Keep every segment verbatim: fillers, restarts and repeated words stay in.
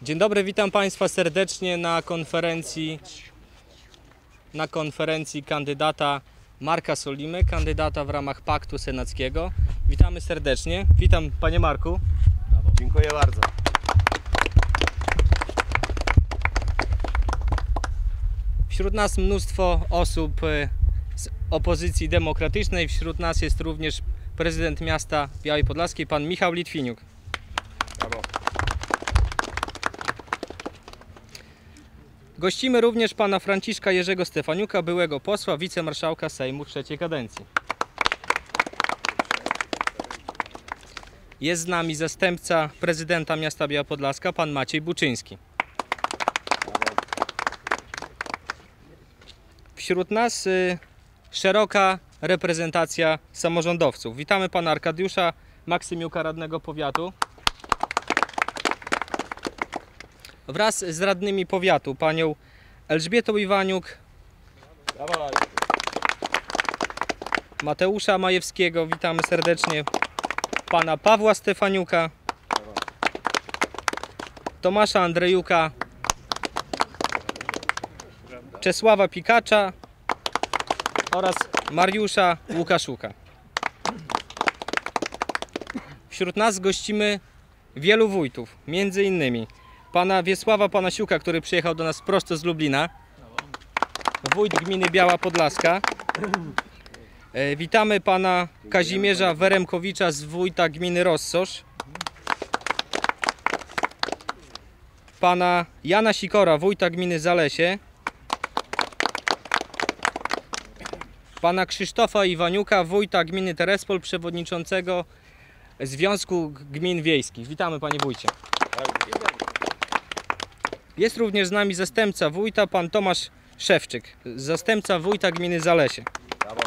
Dzień dobry, witam Państwa serdecznie na konferencji, na konferencji kandydata Marka Solimy, kandydata w ramach Paktu Senackiego. Witamy serdecznie. Witam Panie Marku. Brawo. Dziękuję bardzo. Wśród nas mnóstwo osób z opozycji demokratycznej. Wśród nas jest również prezydent miasta Białej Podlaskiej, pan Michał Litwiniuk. Brawo. Gościmy również pana Franciszka Jerzego Stefaniuka, byłego posła, wicemarszałka Sejmu trzeciej kadencji. Jest z nami zastępca prezydenta miasta Biała Podlaska, pan Maciej Buczyński. Wśród nas y, szeroka reprezentacja samorządowców. Witamy pana Arkadiusza Maksymiuka, radnego powiatu. Wraz z radnymi powiatu, panią Elżbietą Iwaniuk, Brawo. Mateusza Majewskiego, witamy serdecznie, pana Pawła Stefaniuka, Tomasza Andrejuka, Czesława Pikacza oraz Mariusza Łukaszuka. Wśród nas gościmy wielu wójtów, między innymi pana Wiesława Panasiuka, który przyjechał do nas prosto z Lublina, wójt gminy Biała Podlaska. E, witamy pana Kazimierza Weremkowicza z wójta gminy Rozsosz, pana Jana Sikora, wójta gminy Zalesie, pana Krzysztofa Iwaniuka, wójta gminy Terespol, przewodniczącego Związku Gmin Wiejskich. Witamy panie wójcie. Jest również z nami zastępca wójta, pan Tomasz Szewczyk, zastępca wójta gminy Zalesie. Brawo.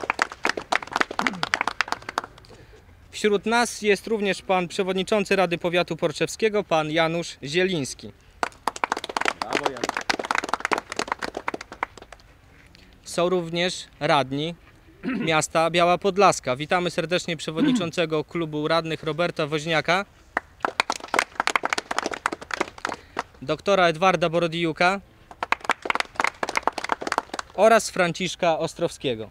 Wśród nas jest również pan przewodniczący Rady Powiatu Porczewskiego, pan Janusz Zieliński. Brawo, Jan. Są również radni miasta Biała Podlaska. Witamy serdecznie przewodniczącego klubu radnych Roberta Woźniaka, doktora Edwarda Borodijuka oraz Franciszka Ostrowskiego.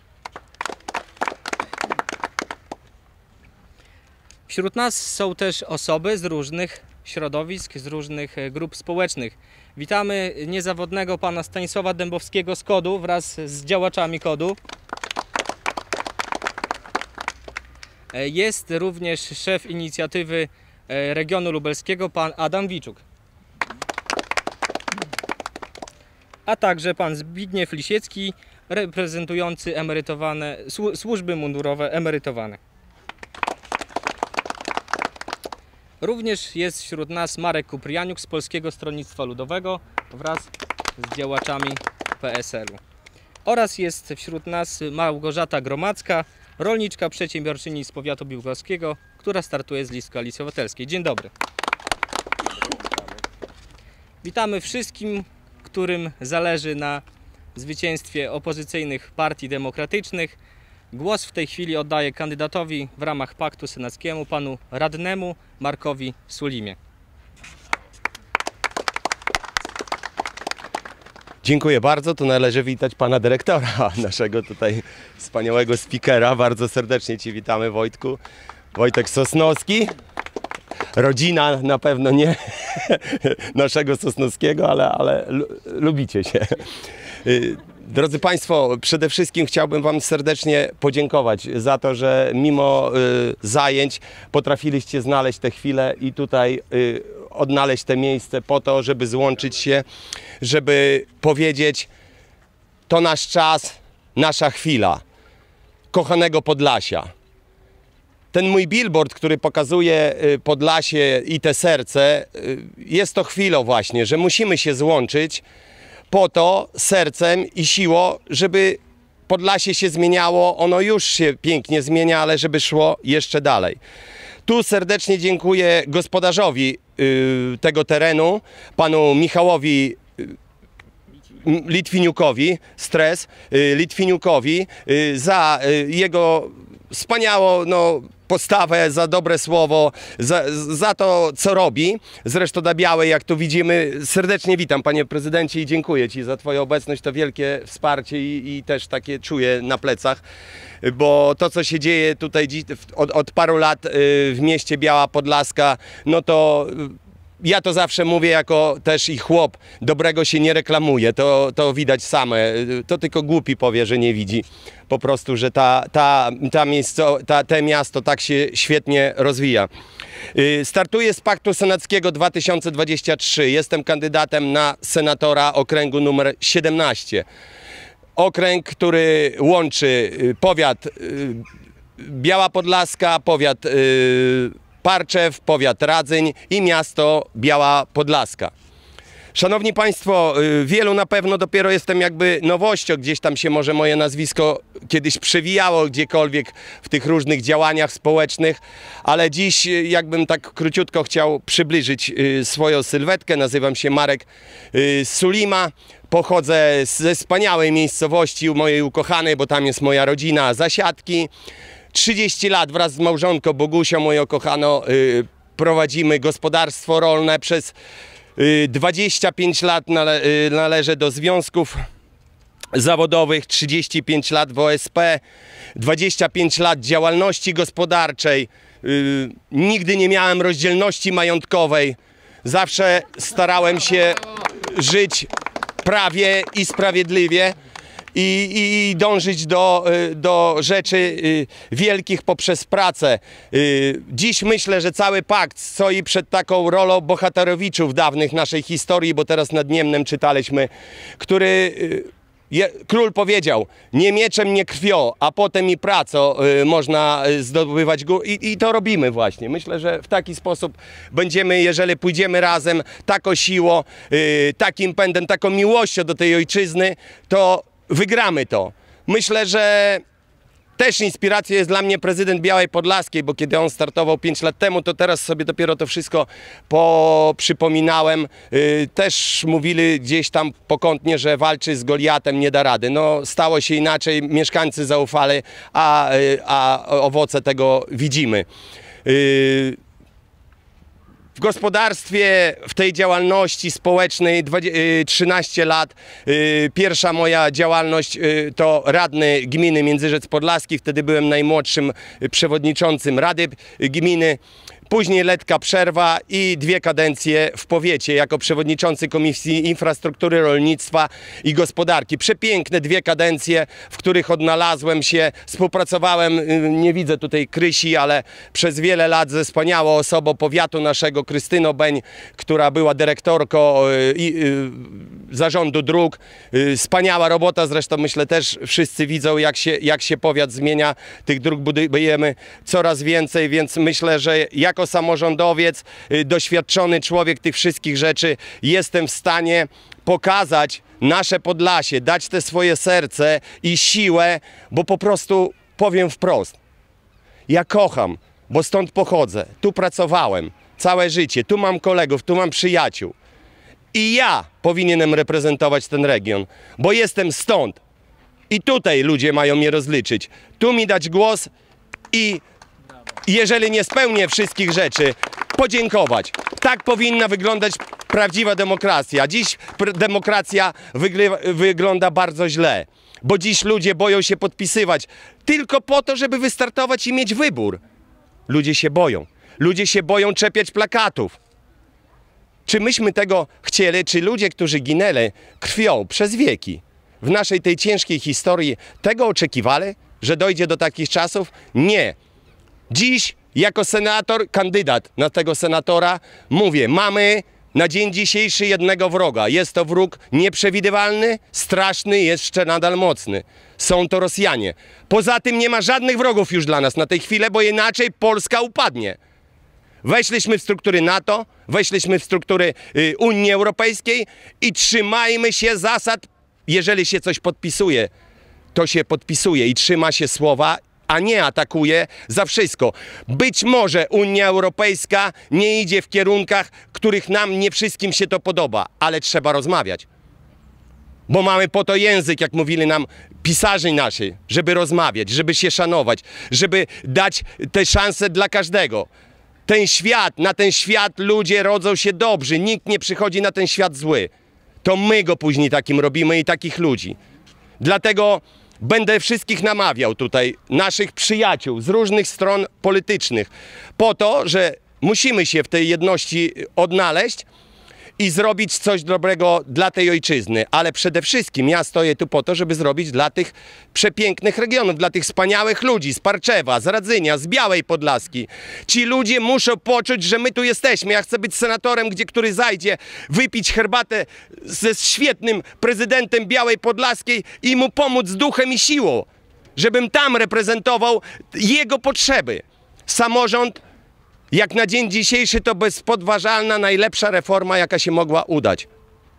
Wśród nas są też osoby z różnych środowisk, z różnych grup społecznych. Witamy niezawodnego pana Stanisława Dębowskiego z KOD-u wraz z działaczami KOD-u. Jest również szef inicjatywy regionu lubelskiego, pan Adam Wiczuk. A także pan Zbigniew Lisiecki, reprezentujący emerytowane, służby mundurowe emerytowane. Również jest wśród nas Marek Kuprianiuk z Polskiego Stronnictwa Ludowego wraz z działaczami P S L-u. Oraz jest wśród nas Małgorzata Gromadzka, rolniczka, przedsiębiorczyni z powiatu biłgorskiego, która startuje z list Koalicji Obywatelskiej. Dzień dobry. Witamy wszystkim, którym zależy na zwycięstwie opozycyjnych partii demokratycznych. Głos w tej chwili oddaję kandydatowi w ramach Paktu Senackiemu, panu radnemu Markowi Solimie. Dziękuję bardzo. Tu należy witać pana dyrektora, naszego tutaj wspaniałego speakera. Bardzo serdecznie Ci witamy, Wojtku. Wojtek Sosnowski. Rodzina na pewno nie naszego Sosnowskiego, ale, ale lubicie się. Drodzy Państwo, przede wszystkim chciałbym Wam serdecznie podziękować za to, że mimo y, zajęć potrafiliście znaleźć te chwile i tutaj y, odnaleźć te miejsce po to, żeby złączyć się, żeby powiedzieć: to nasz czas, nasza chwila, kochanego Podlasia. Ten mój billboard, który pokazuje Podlasie i te serce, jest to chwilą właśnie, że musimy się złączyć po to sercem i siłą, żeby Podlasie się zmieniało. Ono już się pięknie zmienia, ale żeby szło jeszcze dalej. Tu serdecznie dziękuję gospodarzowi y, tego terenu, panu Michałowi y, Litwiniukowi, stres, y, Litwiniukowi, y, za y, jego wspaniałą no, postawę, za dobre słowo, za, za to, co robi. Zresztą na Białej, jak tu widzimy, serdecznie witam, panie prezydencie, i dziękuję ci za twoją obecność, to wielkie wsparcie i, i też takie czuję na plecach, bo to, co się dzieje tutaj od, od paru lat w mieście Biała Podlaska, no to ja to zawsze mówię jako też i chłop, dobrego się nie reklamuje, to, to widać same, to tylko głupi powie, że nie widzi. Po prostu, że ta, ta, ta miejsco, ta, te miasto tak się świetnie rozwija. Startuję z Paktu Senackiego dwa tysiące dwudziestego trzeciego. Jestem kandydatem na senatora okręgu numer siedemnaście. Okręg, który łączy powiat Biała Podlaska, powiat Parczew, powiat Radzyń i miasto Biała Podlaska. Szanowni Państwo, wielu na pewno dopiero jestem jakby nowością, gdzieś tam się może moje nazwisko kiedyś przewijało gdziekolwiek w tych różnych działaniach społecznych, ale dziś jakbym tak króciutko chciał przybliżyć swoją sylwetkę. Nazywam się Marek Sulima, pochodzę ze wspaniałej miejscowości mojej ukochanej, bo tam jest moja rodzina, Zasiadki. trzydzieści lat wraz z małżonką Bogusią, moją kochaną, prowadzimy gospodarstwo rolne. Przez dwadzieścia pięć lat nale należę do związków zawodowych, trzydzieści pięć lat w O S P, dwadzieścia pięć lat działalności gospodarczej. Nigdy nie miałem rozdzielności majątkowej. Zawsze starałem się żyć prawie i sprawiedliwie. I, i dążyć do, do rzeczy wielkich poprzez pracę. Dziś myślę, że cały pakt stoi przed taką rolą bohaterowiczów dawnych naszej historii, bo teraz nad Niemnem czytaliśmy, który je, król powiedział: nie mieczem, nie krwią, a potem i pracą można zdobywać góry. I, I to robimy właśnie. Myślę, że w taki sposób będziemy, jeżeli pójdziemy razem, taką siłą, takim pędem, taką miłością do tej ojczyzny, to wygramy to. Myślę, że też inspiracją jest dla mnie prezydent Białej Podlaskiej, bo kiedy on startował pięć lat temu, to teraz sobie dopiero to wszystko poprzypominałem. Yy, też mówili gdzieś tam pokątnie, że walczy z Goliatem, nie da rady. No, stało się inaczej, mieszkańcy zaufali, a, yy, a owoce tego widzimy. Yy, W gospodarstwie, w tej działalności społecznej trzynaście lat. Pierwsza moja działalność to radny gminy Międzyrzec Podlaski. Wtedy byłem najmłodszym przewodniczącym Rady Gminy. Później lekka przerwa i dwie kadencje w powiecie jako przewodniczący Komisji Infrastruktury, Rolnictwa i Gospodarki. Przepiękne dwie kadencje, w których odnalazłem się, współpracowałem, nie widzę tutaj Krysi, ale przez wiele lat ze wspaniałą osobą powiatu naszego, Krystyną Beń, która była dyrektorką zarządu dróg. Wspaniała robota, zresztą myślę też wszyscy widzą, jak się, jak się powiat zmienia. Tych dróg budujemy coraz więcej, więc myślę, że jak jako samorządowiec, doświadczony człowiek tych wszystkich rzeczy, jestem w stanie pokazać nasze Podlasie, dać te swoje serce i siłę, bo po prostu powiem wprost. Ja kocham, bo stąd pochodzę, tu pracowałem całe życie, tu mam kolegów, tu mam przyjaciół. I ja powinienem reprezentować ten region, bo jestem stąd. I tutaj ludzie mają mnie rozliczyć. Tu mi dać głos i jeżeli nie spełnię wszystkich rzeczy, podziękować. Tak powinna wyglądać prawdziwa demokracja. Dziś demokracja wygląda bardzo źle, bo dziś ludzie boją się podpisywać tylko po to, żeby wystartować i mieć wybór. Ludzie się boją. Ludzie się boją czepiać plakatów. Czy myśmy tego chcieli? Czy ludzie, którzy ginęli krwią przez wieki w naszej tej ciężkiej historii, tego oczekiwali, że dojdzie do takich czasów? Nie. Dziś jako senator, kandydat na tego senatora mówię, mamy na dzień dzisiejszy jednego wroga. Jest to wróg nieprzewidywalny, straszny, jeszcze nadal mocny. Są to Rosjanie. Poza tym nie ma żadnych wrogów już dla nas na tej chwilę, bo inaczej Polska upadnie. Weszliśmy w struktury NATO, weszliśmy w struktury y, Unii Europejskiej i trzymajmy się zasad, jeżeli się coś podpisuje, to się podpisuje i trzyma się słowa, a nie atakuje za wszystko. Być może Unia Europejska nie idzie w kierunkach, których nam nie wszystkim się to podoba, ale trzeba rozmawiać. Bo mamy po to język, jak mówili nam pisarze nasi, żeby rozmawiać, żeby się szanować, żeby dać te szanse dla każdego. Ten świat, na ten świat ludzie rodzą się dobrzy, nikt nie przychodzi na ten świat zły. To my go później takim robimy i takich ludzi. Dlatego będę wszystkich namawiał tutaj, naszych przyjaciół z różnych stron politycznych, po to, że musimy się w tej jedności odnaleźć i zrobić coś dobrego dla tej ojczyzny. Ale przede wszystkim ja stoję tu po to, żeby zrobić dla tych przepięknych regionów, dla tych wspaniałych ludzi z Parczewa, z Radzynia, z Białej Podlaski. Ci ludzie muszą poczuć, że my tu jesteśmy. Ja chcę być senatorem, gdzie który zajdzie wypić herbatę ze świetnym prezydentem Białej Podlaskiej i mu pomóc duchem i siłą, żebym tam reprezentował jego potrzeby. Samorząd jak na dzień dzisiejszy to bezpodważalna, najlepsza reforma, jaka się mogła udać.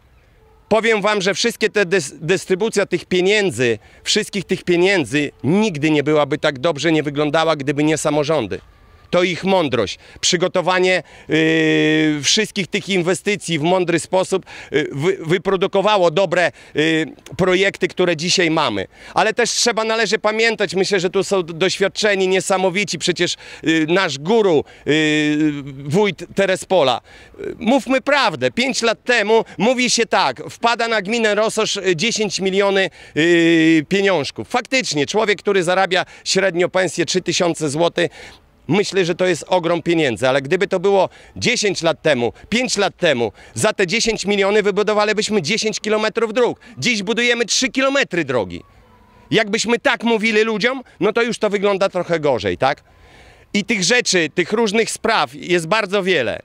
Powiem wam, że wszystkie te dys dystrybucja tych pieniędzy, wszystkich tych pieniędzy nigdy nie byłaby tak dobrze nie wyglądała, gdyby nie samorządy. To ich mądrość, przygotowanie yy, wszystkich tych inwestycji w mądry sposób yy, wy, wyprodukowało dobre yy, projekty, które dzisiaj mamy. Ale też trzeba, należy pamiętać, myślę, że tu są doświadczeni, niesamowici, przecież yy, nasz guru, yy, wójt Terespola. Yy, mówmy prawdę, pięć lat temu mówi się tak, wpada na gminę Rososz dziesięć milionów yy, pieniążków. Faktycznie, człowiek, który zarabia średnio pensję trzy tysiące złotych, myślę, że to jest ogrom pieniędzy, ale gdyby to było dziesięć lat temu, pięć lat temu, za te dziesięć milionów wybudowalibyśmy dziesięć kilometrów dróg. Dziś budujemy trzy kilometry drogi. Jakbyśmy tak mówili ludziom, no to już to wygląda trochę gorzej, tak? I tych rzeczy, tych różnych spraw jest bardzo wiele.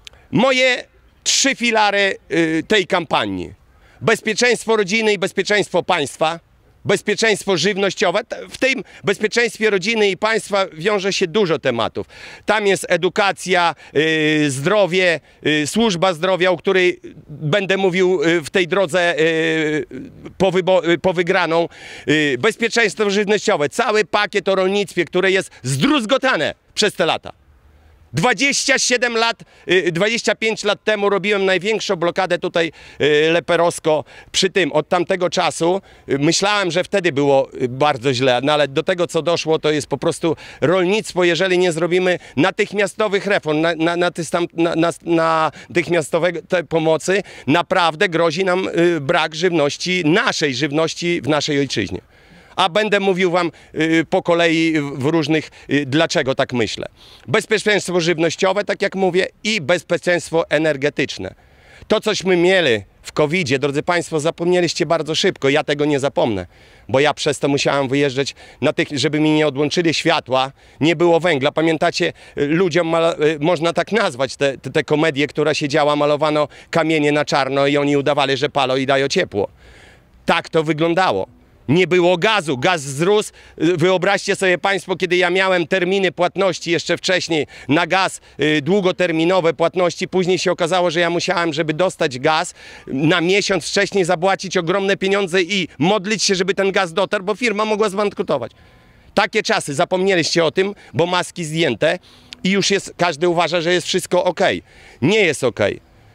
Moje trzy filary y, tej kampanii. Bezpieczeństwo rodziny i bezpieczeństwo państwa. Bezpieczeństwo żywnościowe. W tym bezpieczeństwie rodziny i państwa wiąże się dużo tematów. Tam jest edukacja, yy, zdrowie, yy, służba zdrowia, o której będę mówił yy, w tej drodze yy, po, yy, po wygraną. Yy, bezpieczeństwo żywnościowe. Cały pakiet o rolnictwie, które jest zdruzgotane przez te lata. dwadzieścia siedem lat, dwadzieścia pięć lat temu robiłem największą blokadę tutaj leperowsko przy tym. Od tamtego czasu myślałem, że wtedy było bardzo źle, no ale do tego, co doszło, to jest po prostu rolnictwo, jeżeli nie zrobimy natychmiastowych reform, na, na, na, na, na, natychmiastowej pomocy, naprawdę grozi nam brak żywności, naszej żywności w naszej ojczyźnie. A będę mówił wam y, po kolei w różnych, y, dlaczego tak myślę. Bezpieczeństwo żywnościowe, tak jak mówię, i bezpieczeństwo energetyczne. To, cośmy mieli w kowidzie, drodzy państwo, zapomnieliście bardzo szybko. Ja tego nie zapomnę, bo ja przez to musiałem wyjeżdżać, na tych, żeby mi nie odłączyli światła, nie było węgla. Pamiętacie, ludziom można tak nazwać te, te, te komedie, która się działa, malowano kamienie na czarno i oni udawali, że palą i dają ciepło. Tak to wyglądało. Nie było gazu, gaz wzrósł. Wyobraźcie sobie państwo, kiedy ja miałem terminy płatności jeszcze wcześniej na gaz, y, długoterminowe płatności, później się okazało, że ja musiałem, żeby dostać gaz, na miesiąc wcześniej zapłacić ogromne pieniądze i modlić się, żeby ten gaz dotarł, bo firma mogła zbankrutować. Takie czasy, zapomnieliście o tym, bo maski zdjęte i już jest, każdy uważa, że jest wszystko ok. Nie jest ok.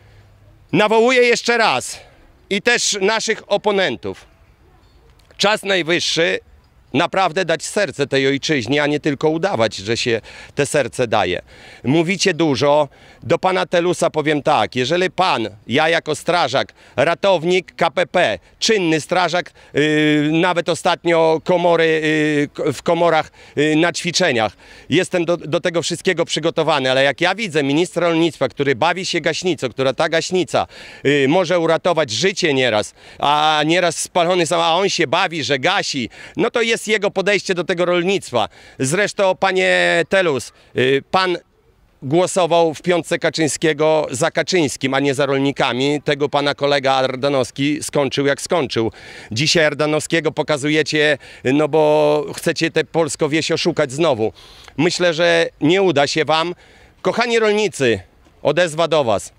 Nawołuję jeszcze raz i też naszych oponentów. Czas najwyższy naprawdę dać serce tej ojczyźnie, a nie tylko udawać, że się te serce daje. Mówicie dużo. Do pana Telusa powiem tak, jeżeli pan, ja jako strażak, ratownik K P P, czynny strażak, yy, nawet ostatnio komory, yy, w komorach yy, na ćwiczeniach, jestem do, do tego wszystkiego przygotowany, ale jak ja widzę ministra rolnictwa, który bawi się gaśnicą, która ta gaśnica yy, może uratować życie nieraz, a nieraz spalony sam, a on się bawi, że gasi, no to jest jego podejście do tego rolnictwa. Zresztą, panie Telus, yy, pan głosował w piątce Kaczyńskiego za Kaczyńskim, a nie za rolnikami. Tego pana kolega Ardanowski skończył jak skończył. Dzisiaj Ardanowskiego pokazujecie, no bo chcecie tę polską wieś oszukać znowu. Myślę, że nie uda się wam. Kochani rolnicy, odezwa do was.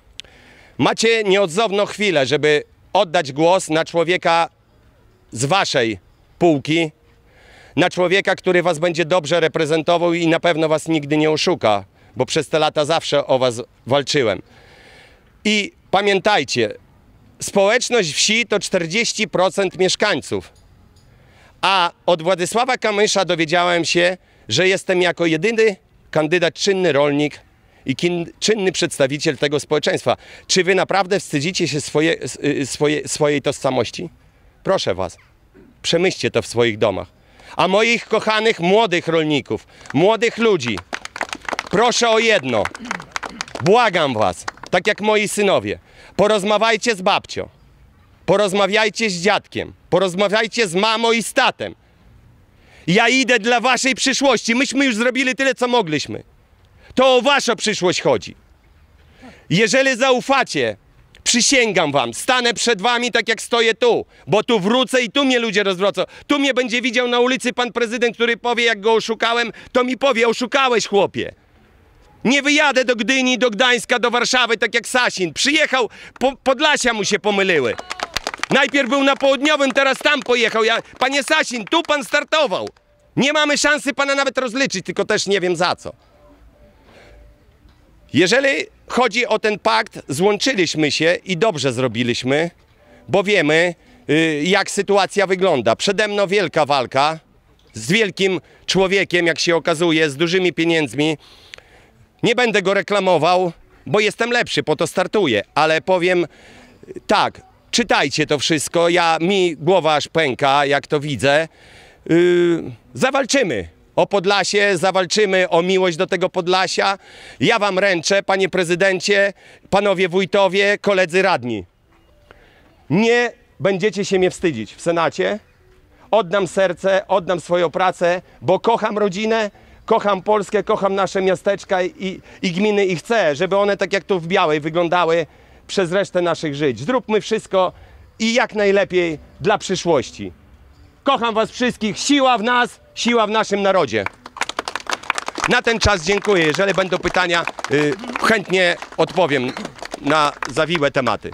Macie nieodzowną chwilę, żeby oddać głos na człowieka z waszej półki, na człowieka, który was będzie dobrze reprezentował i na pewno was nigdy nie oszuka, bo przez te lata zawsze o was walczyłem. I pamiętajcie, społeczność wsi to czterdzieści procent mieszkańców. A od Władysława Kamysza dowiedziałem się, że jestem jako jedyny kandydat czynny rolnik i kin, czynny przedstawiciel tego społeczeństwa. Czy wy naprawdę wstydzicie się swoje, swoje, swojej tożsamości? Proszę was, przemyślcie to w swoich domach. A moich kochanych młodych rolników, młodych ludzi, proszę o jedno. Błagam was, tak jak moi synowie, porozmawiajcie z babcią, porozmawiajcie z dziadkiem, porozmawiajcie z mamą i z tatem. Ja idę dla waszej przyszłości. Myśmy już zrobili tyle, co mogliśmy. To o waszą przyszłość chodzi. Jeżeli zaufacie, przysięgam wam, stanę przed wami tak jak stoję tu, bo tu wrócę i tu mnie ludzie rozwrócą. Tu mnie będzie widział na ulicy pan prezydent, który powie, jak go oszukałem, to mi powie, oszukałeś, chłopie. Nie wyjadę do Gdyni, do Gdańska, do Warszawy, tak jak Sasin. Przyjechał, po, Podlasia mu się pomyliły. Najpierw był na południowym, teraz tam pojechał. Ja, panie Sasin, tu pan startował. Nie mamy szansy pana nawet rozliczyć, tylko też nie wiem za co. Jeżeli chodzi o ten pakt, złączyliśmy się i dobrze zrobiliśmy, bo wiemy, yy, jak sytuacja wygląda. Przede mną wielka walka z wielkim człowiekiem, jak się okazuje, z dużymi pieniędzmi. Nie będę go reklamował, bo jestem lepszy, po to startuję, ale powiem tak, czytajcie to wszystko, ja, mi głowa aż pęka, jak to widzę. Yy, zawalczymy o Podlasie, zawalczymy o miłość do tego Podlasia. Ja wam ręczę, panie prezydencie, panowie wójtowie, koledzy radni. Nie będziecie się mnie wstydzić w Senacie. Oddam serce, oddam swoją pracę, bo kocham rodzinę, kocham Polskę, kocham nasze miasteczka i, i gminy i chcę, żeby one tak jak tu w Białej wyglądały przez resztę naszych żyć. Zróbmy wszystko i jak najlepiej dla przyszłości. Kocham was wszystkich, siła w nas, siła w naszym narodzie. Na ten czas dziękuję. Jeżeli będą pytania, yy, chętnie odpowiem na zawiłe tematy.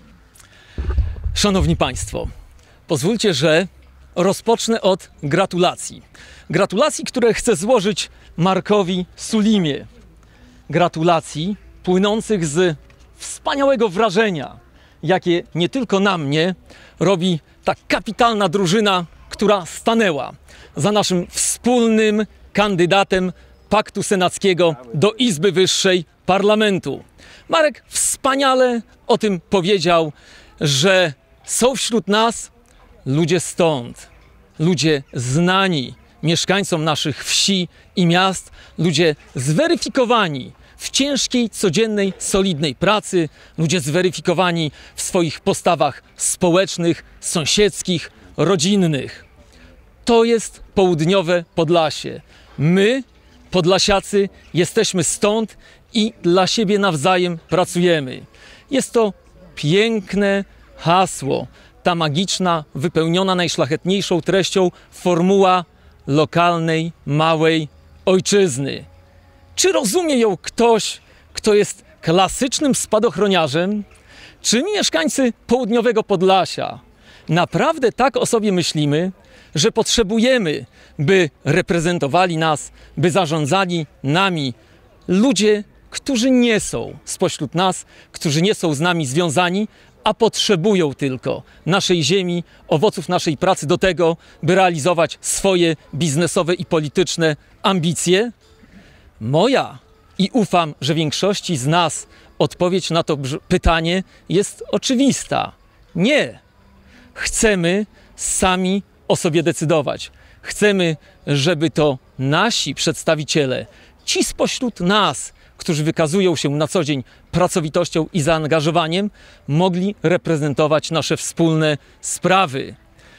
Szanowni Państwo, pozwólcie, że rozpocznę od gratulacji. Gratulacji, które chcę złożyć Markowi Sulimie. Gratulacji płynących z wspaniałego wrażenia, jakie nie tylko na mnie robi ta kapitalna drużyna, która stanęła za naszym wspólnym kandydatem Paktu Senackiego do Izby Wyższej Parlamentu. Marek wspaniale o tym powiedział, że są wśród nas ludzie stąd, ludzie znani mieszkańcom naszych wsi i miast, ludzie zweryfikowani w ciężkiej, codziennej, solidnej pracy, ludzie zweryfikowani w swoich postawach społecznych, sąsiedzkich, rodzinnych. To jest południowe Podlasie. My, podlasiacy, jesteśmy stąd i dla siebie nawzajem pracujemy. Jest to piękne hasło, ta magiczna, wypełniona najszlachetniejszą treścią formuła lokalnej, małej ojczyzny. Czy rozumie ją ktoś, kto jest klasycznym spadochroniarzem? Czy mieszkańcy południowego Podlasia naprawdę tak o sobie myślimy, że potrzebujemy, by reprezentowali nas, by zarządzali nami ludzie, którzy nie są spośród nas, którzy nie są z nami związani, a potrzebują tylko naszej ziemi, owoców naszej pracy do tego, by realizować swoje biznesowe i polityczne ambicje? Moja i ufam, że większości z nas odpowiedź na to pytanie jest oczywista. Nie. Chcemy sami o sobie decydować. Chcemy, żeby to nasi przedstawiciele, ci spośród nas, którzy wykazują się na co dzień pracowitością i zaangażowaniem, mogli reprezentować nasze wspólne sprawy.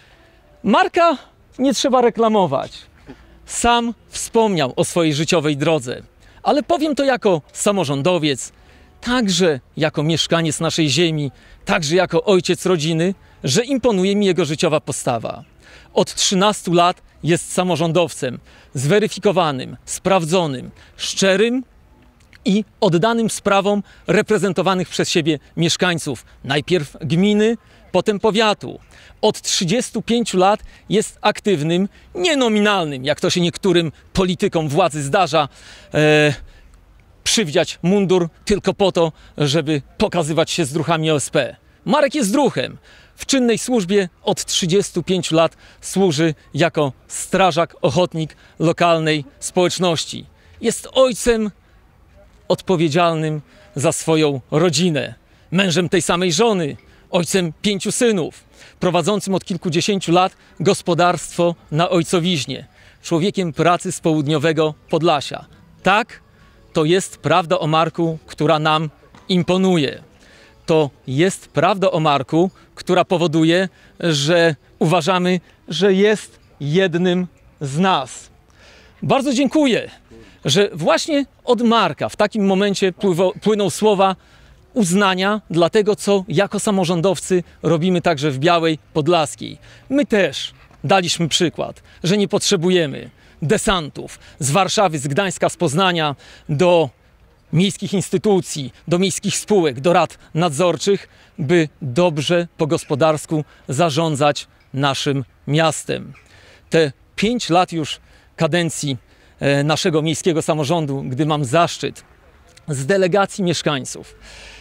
Marka nie trzeba reklamować. Sam wspomniał o swojej życiowej drodze, ale powiem to jako samorządowiec, także jako mieszkaniec naszej ziemi, także jako ojciec rodziny, że imponuje mi jego życiowa postawa. Od trzynastu lat jest samorządowcem, zweryfikowanym, sprawdzonym, szczerym i oddanym sprawom reprezentowanych przez siebie mieszkańców, najpierw gminy, potem powiatu. Od trzydziestu pięciu lat jest aktywnym, nienominalnym, jak to się niektórym politykom władzy zdarza, e, przywdziać mundur tylko po to, żeby pokazywać się z druchami O S P. Marek jest druhem. W czynnej służbie od trzydziestu pięciu lat służy jako strażak, ochotnik lokalnej społeczności. Jest ojcem odpowiedzialnym za swoją rodzinę, mężem tej samej żony, ojcem pięciu synów, prowadzącym od kilkudziesięciu lat gospodarstwo na Ojcowiźnie, człowiekiem pracy z południowego Podlasia. Tak, to jest prawda o Marku, która nam imponuje. To jest prawda o Marku, która powoduje, że uważamy, że jest jednym z nas. Bardzo dziękuję, że właśnie od Marka w takim momencie pływo, płyną słowa uznania dla tego, co jako samorządowcy robimy także w Białej Podlaskiej. My też daliśmy przykład, że nie potrzebujemy desantów z Warszawy, z Gdańska, z Poznania do miejskich instytucji, do miejskich spółek, do rad nadzorczych, by dobrze po gospodarsku zarządzać naszym miastem. Te pięć lat już kadencji naszego miejskiego samorządu, gdy mam zaszczyt z delegacji mieszkańców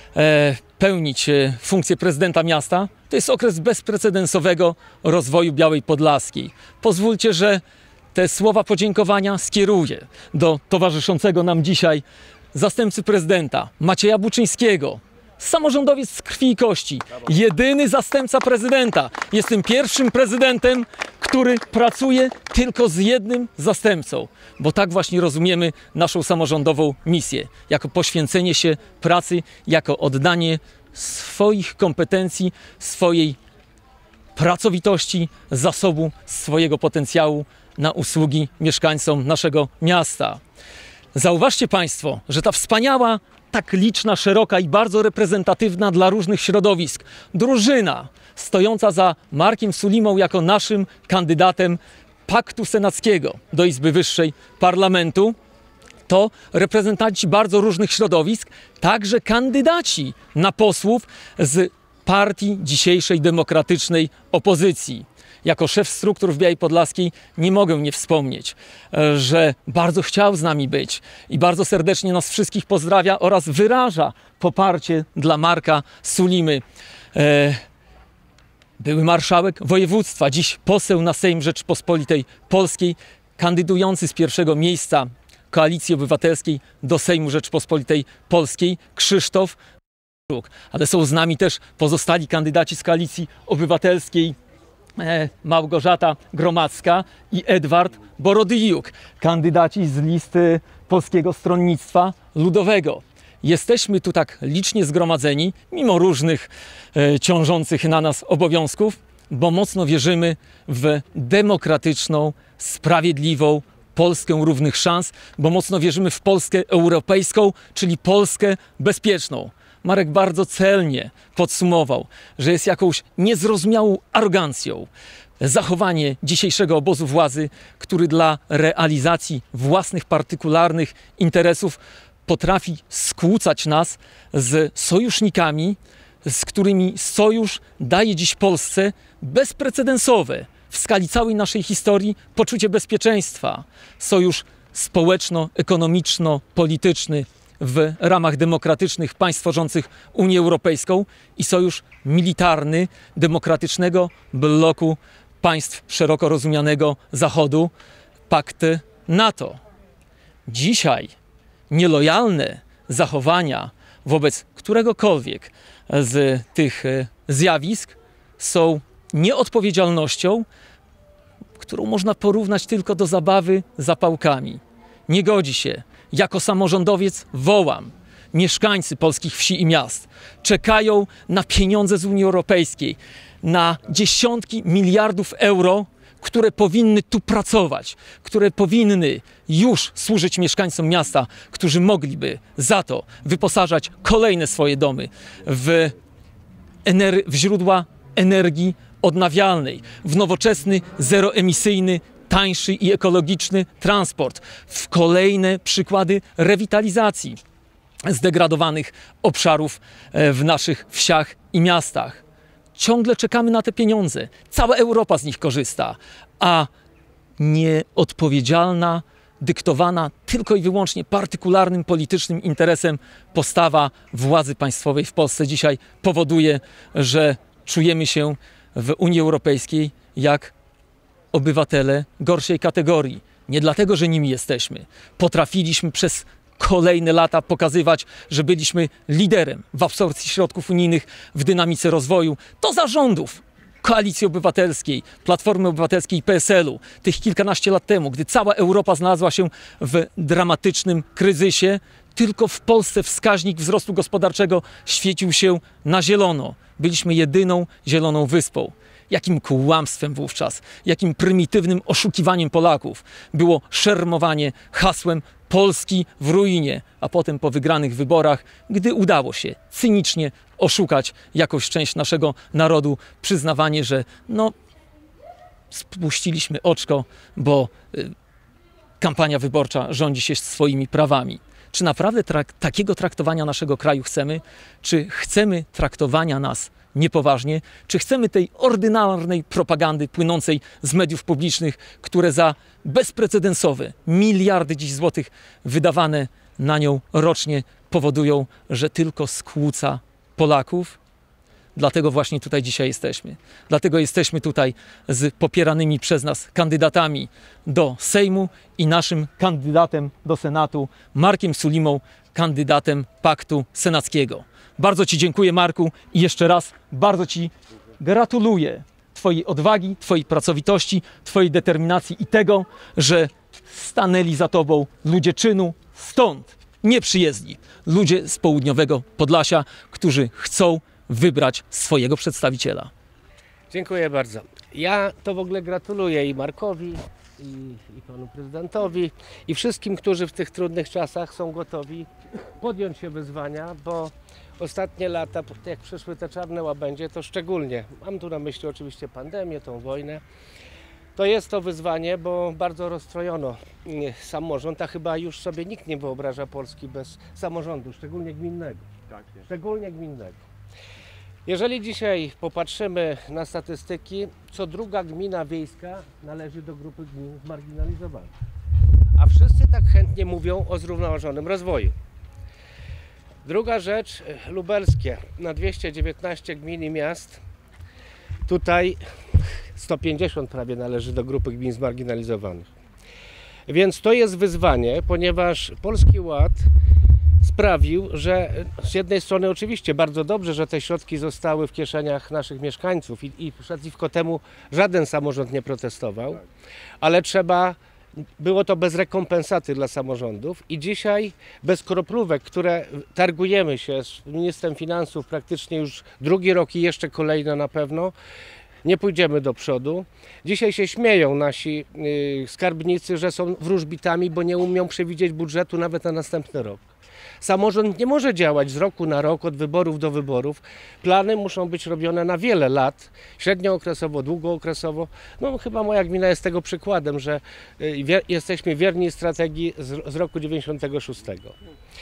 pełnić funkcję prezydenta miasta, to jest okres bezprecedensowego rozwoju Białej Podlaskiej. Pozwólcie, że te słowa podziękowania skieruję do towarzyszącego nam dzisiaj zastępcy prezydenta Macieja Buczyńskiego, samorządowiec z krwi i kości, jedyny zastępca prezydenta. Jestem pierwszym prezydentem, który pracuje tylko z jednym zastępcą, bo tak właśnie rozumiemy naszą samorządową misję, jako poświęcenie się pracy, jako oddanie swoich kompetencji, swojej pracowitości, zasobu, swojego potencjału na usługi mieszkańcom naszego miasta. Zauważcie Państwo, że ta wspaniała, tak liczna, szeroka i bardzo reprezentatywna dla różnych środowisk drużyna stojąca za Markiem Sulimą jako naszym kandydatem Paktu Senackiego do Izby Wyższej Parlamentu to reprezentanci bardzo różnych środowisk, także kandydaci na posłów z partii dzisiejszej demokratycznej opozycji. Jako szef struktur w Białej Podlaskiej nie mogę nie wspomnieć, że bardzo chciał z nami być i bardzo serdecznie nas wszystkich pozdrawia oraz wyraża poparcie dla Marka Sulimy. Były marszałek województwa, dziś poseł na Sejm Rzeczypospolitej Polskiej, kandydujący z pierwszego miejsca Koalicji Obywatelskiej do Sejmu Rzeczypospolitej Polskiej, Krzysztof Żuk. Ale są z nami też pozostali kandydaci z Koalicji Obywatelskiej, Małgorzata Gromadzka i Edward Borodyjuk, kandydaci z listy Polskiego Stronnictwa Ludowego. Jesteśmy tu tak licznie zgromadzeni, mimo różnych e, ciążących na nas obowiązków, bo mocno wierzymy w demokratyczną, sprawiedliwą Polskę równych szans, bo mocno wierzymy w Polskę europejską, czyli Polskę bezpieczną. Marek bardzo celnie podsumował, że jest jakąś niezrozumiałą arogancją zachowanie dzisiejszego obozu władzy, który dla realizacji własnych partykularnych interesów potrafi skłócać nas z sojusznikami, z którymi sojusz daje dziś Polsce bezprecedensowe w skali całej naszej historii poczucie bezpieczeństwa. Sojusz społeczno-ekonomiczno-polityczny w ramach demokratycznych państw tworzących Unię Europejską i sojusz militarny demokratycznego bloku państw szeroko rozumianego Zachodu, pakt NATO. Dzisiaj nielojalne zachowania wobec któregokolwiek z tych zjawisk są nieodpowiedzialnością, którą można porównać tylko do zabawy zapałkami. Nie godzi się. Jako samorządowiec wołam. Mieszkańcy polskich wsi i miast czekają na pieniądze z Unii Europejskiej, na dziesiątki miliardów euro, które powinny tu pracować, które powinny już służyć mieszkańcom miasta, którzy mogliby za to wyposażać kolejne swoje domy w, ener- w źródła energii odnawialnej, w nowoczesny, zeroemisyjny, tańszy i ekologiczny transport, w kolejne przykłady rewitalizacji zdegradowanych obszarów w naszych wsiach i miastach. Ciągle czekamy na te pieniądze. Cała Europa z nich korzysta, a nieodpowiedzialna dyktowana tylko i wyłącznie partykularnym politycznym interesem postawa władzy państwowej w Polsce dzisiaj powoduje, że czujemy się w Unii Europejskiej jak obywatele gorszej kategorii. Nie dlatego, że nimi jesteśmy. Potrafiliśmy przez kolejne lata pokazywać, że byliśmy liderem w absorpcji środków unijnych, w dynamice rozwoju. To za rządów Koalicji Obywatelskiej, Platformy Obywatelskiej i P S L u, tych kilkanaście lat temu, gdy cała Europa znalazła się w dramatycznym kryzysie, tylko w Polsce wskaźnik wzrostu gospodarczego świecił się na zielono. Byliśmy jedyną zieloną wyspą. Jakim kłamstwem wówczas, jakim prymitywnym oszukiwaniem Polaków było szermowanie hasłem Polski w ruinie, a potem po wygranych wyborach, gdy udało się cynicznie oszukać jakąś część naszego narodu, przyznawanie, że no spuściliśmy oczko, bo y, kampania wyborcza rządzi się swoimi prawami. Czy naprawdę trak takiego traktowania naszego kraju chcemy? Czy chcemy traktowania nas niepoważnie? Czy chcemy tej ordynarnej propagandy płynącej z mediów publicznych, które za bezprecedensowe miliardy dziś złotych wydawane na nią rocznie powodują, że tylko skłóca Polaków? Dlatego właśnie tutaj dzisiaj jesteśmy. Dlatego jesteśmy tutaj z popieranymi przez nas kandydatami do Sejmu i naszym kandydatem do Senatu, Markiem Sulimą, kandydatem Paktu Senackiego. Bardzo Ci dziękuję, Marku, i jeszcze raz bardzo Ci gratuluję Twojej odwagi, Twojej pracowitości, Twojej determinacji i tego, że stanęli za Tobą ludzie czynu stąd, nieprzyjezdni, ludzie z południowego Podlasia, którzy chcą wybrać swojego przedstawiciela. Dziękuję bardzo. Ja to w ogóle gratuluję i Markowi, i, i panu prezydentowi, i wszystkim, którzy w tych trudnych czasach są gotowi podjąć się wyzwania, bo ostatnie lata, jak przyszły te czarne łabędzie, to szczególnie, mam tu na myśli oczywiście pandemię, tą wojnę, to jest to wyzwanie, bo bardzo rozstrojono samorząd, a chyba już sobie nikt nie wyobraża Polski bez samorządu, szczególnie gminnego. Szczególnie gminnego. Jeżeli dzisiaj popatrzymy na statystyki, co druga gmina wiejska należy do grupy gmin zmarginalizowanych. A wszyscy tak chętnie mówią o zrównoważonym rozwoju. Druga rzecz, lubelskie, na dwieście dziewiętnaście gmin i miast, tutaj sto pięćdziesiąt prawie należy do grupy gmin zmarginalizowanych. Więc to jest wyzwanie, ponieważ Polski Ład sprawił, że z jednej strony oczywiście bardzo dobrze, że te środki zostały w kieszeniach naszych mieszkańców i, i przeciwko temu żaden samorząd nie protestował, ale trzeba, było to bez rekompensaty dla samorządów i dzisiaj bez kroplówek, które targujemy się z ministrem finansów praktycznie już drugi rok i jeszcze kolejne na pewno, nie pójdziemy do przodu. Dzisiaj się śmieją nasi yy, skarbnicy, że są wróżbitami, bo nie umią przewidzieć budżetu nawet na następny rok. Samorząd nie może działać z roku na rok, od wyborów do wyborów. Plany muszą być robione na wiele lat, średniookresowo, długookresowo. No chyba moja gmina jest tego przykładem, że wie, jesteśmy wierni strategii z, z roku dziewięćdziesiątego szóstego.